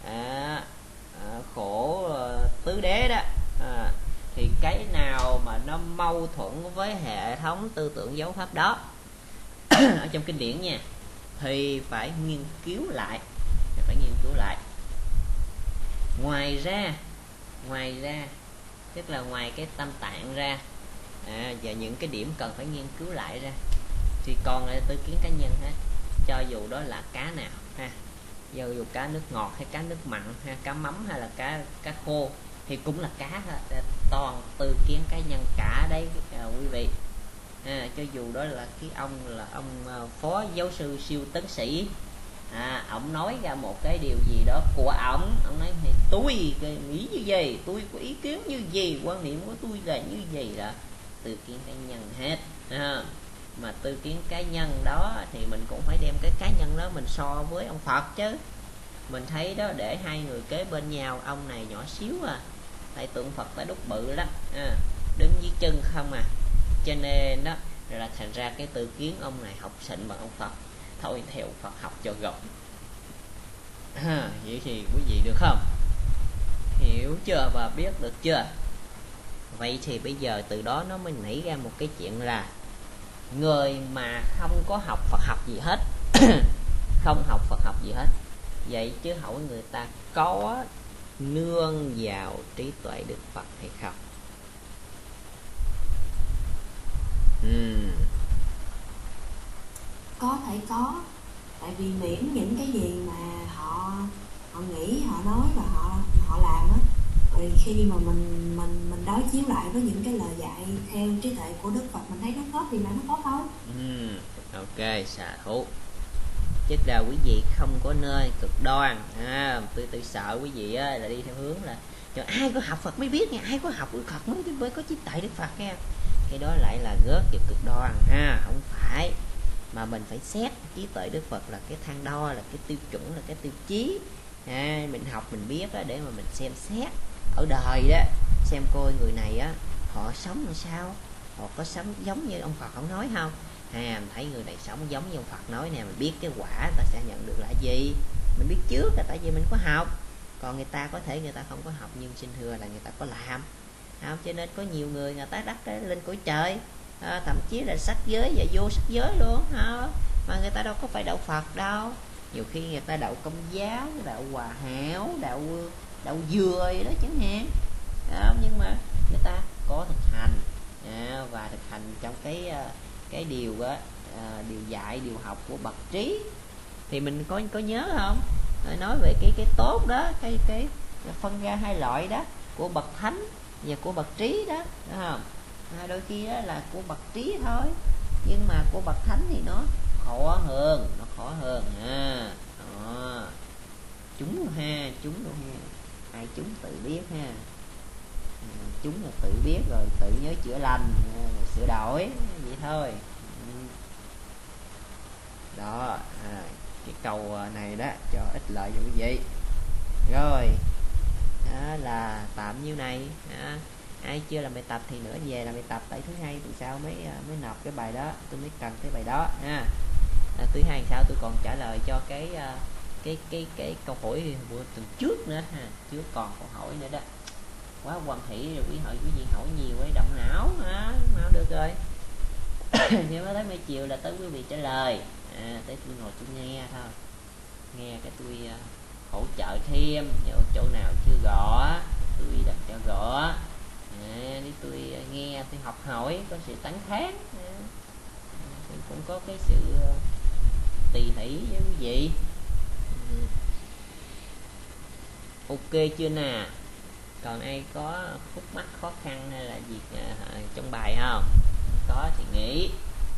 à, à, khổ uh, tứ đế đó, à, thì cái nào mà nó nó mâu thuẫn với hệ thống tư tưởng giáo pháp đó ở trong kinh điển nha, thì phải nghiên cứu lại, phải nghiên cứu lại. Ngoài ra, ngoài ra tức là ngoài cái tâm tạng ra à, và những cái điểm cần phải nghiên cứu lại ra, thì còn là tư kiến cá nhân hết. Cho dù đó là cá nào ha, dù dù cá nước ngọt hay cá nước mặn ha, cá mắm hay là cá cá khô thì cũng là cá ha, toàn tư kiến cá nhân cả đấy à, quý vị. À, cho dù đó là cái ông là ông uh, phó giáo sư siêu tấn sĩ, à, ông nói ra một cái điều gì đó của ổng, ông nói thì tôi nghĩ như vậy, tôi có ý kiến như gì, quan niệm của tôi là như vậy, là tư kiến cá nhân hết. À, mà tư kiến cá nhân đó thì mình cũng phải đem cái cá nhân đó mình so với ông Phật chứ. Mình thấy đó, để hai người kế bên nhau, ông này nhỏ xíu à, tại tượng Phật tại đúc bự lắm à, đứng dưới chân không à, cho nên đó là thành ra cái tư kiến ông này học xịn bằng ông Phật, thôi theo Phật học cho gọn. À, vậy thì quý vị được không? Hiểu chưa và biết được chưa? Vậy thì bây giờ từ đó nó mới nảy ra một cái chuyện là người mà không có học Phật học gì hết không học Phật học gì hết, vậy chứ hỏi người ta có nương vào trí tuệ Đức Phật hay không? uhm. Có thể có, tại vì miễn những cái gì mà họ họ nghĩ, họ nói và họ họ làm á, rồi khi mà mình mình mình đối chiếu lại với những cái lời dạy theo trí tuệ của Đức Phật, mình thấy nó có thì là nó có thôi. uhm. Ok, xà thú. Chứ là quý vị không có nơi cực đoan à, tôi tôi sợ quý vị á, là đi theo hướng là cho ai có học Phật mới biết nha, ai có học Đức Phật mới mới có trí tuệ Đức Phật nha. Cái đó lại là rớt vào cực đoan ha, không phải. Mà mình phải xét trí tuệ Đức Phật là cái thang đo, là cái tiêu chuẩn, là cái tiêu chí à, mình học mình biết đó, để mà mình xem xét ở đời đó, xem coi người này á họ sống làm sao, họ có sống giống như ông Phật ông nói không. À, mình thấy người này sống giống như ông Phật nói nè, mình biết cái quả ta sẽ nhận được là gì, mình biết trước là tại vì mình có học. Còn người ta có thể người ta không có học, nhưng xin thưa là người ta có làm không? Cho nên có nhiều người người ta đắc lên cõi trời à, thậm chí là sắc giới và vô sắc giới luôn à, mà người ta đâu có phải đạo Phật đâu. Nhiều khi người ta đạo Công giáo, đạo Hòa Hảo, đạo đạo dừa vậy đó chẳng hạn à, nhưng mà người ta có thực hành à, và thực hành trong cái cái điều á, à, điều dạy, điều học của bậc trí. Thì mình có có nhớ không, nói về cái cái tốt đó, cái cái phân ra hai loại đó, của bậc thánh và của bậc trí đó, đúng không? À, đôi khi đó là của bậc trí thôi, nhưng mà của bậc thánh thì nó khó hơn, nó khó hơn à. Đó. Chúng ha, chúng luôn ha, ai chúng tự biết ha. Chúng là tự biết rồi tự nhớ chữa lành, sửa đổi vậy thôi đó. À, cái câu này đó cho ích lợi cho quý vị rồi đó, là tạm nhiêu này à, ai chưa làm bài tập thì nữa về làm bài tập, tại thứ hai tuần sau mới mới nộp cái bài đó, tôi mới cần cái bài đó ha. À, thứ hai sau tôi còn trả lời cho cái cái cái cái câu hỏi của tuần trước nữa ha, trước còn câu hỏi nữa đó. Quá hoan hỷ rồi quý hỏi quý vị hỏi nhiều ấy, động não hả, nào được rồi. Thì mới tới mấy chiều là tới quý vị trả lời à, tới tôi ngồi tôi nghe thôi, nghe cái tôi uh, hỗ trợ thêm, nếu chỗ nào chưa rõ tôi đặt cho rõ à, để tôi uh, nghe, tôi học hỏi, có sự tán thán à, tôi cũng có cái sự uh, tỉ mỉ với quý vị. ừ. Ok chưa nè? Còn ai có khúc mắc khó khăn hay là gì uh, trong bài không? Có thì nghĩ.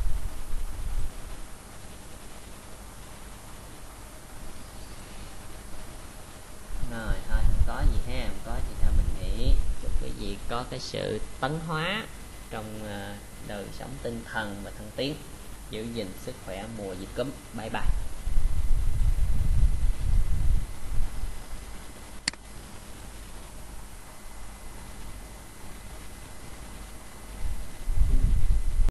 Rồi thôi không có gì ha, không có gì thôi mình nghĩ. Chúc quý vị có cái sự tấn hóa trong uh, đời sống tinh thần và thân tiến, giữ gìn sức khỏe mùa dịch cúm. Bye bye.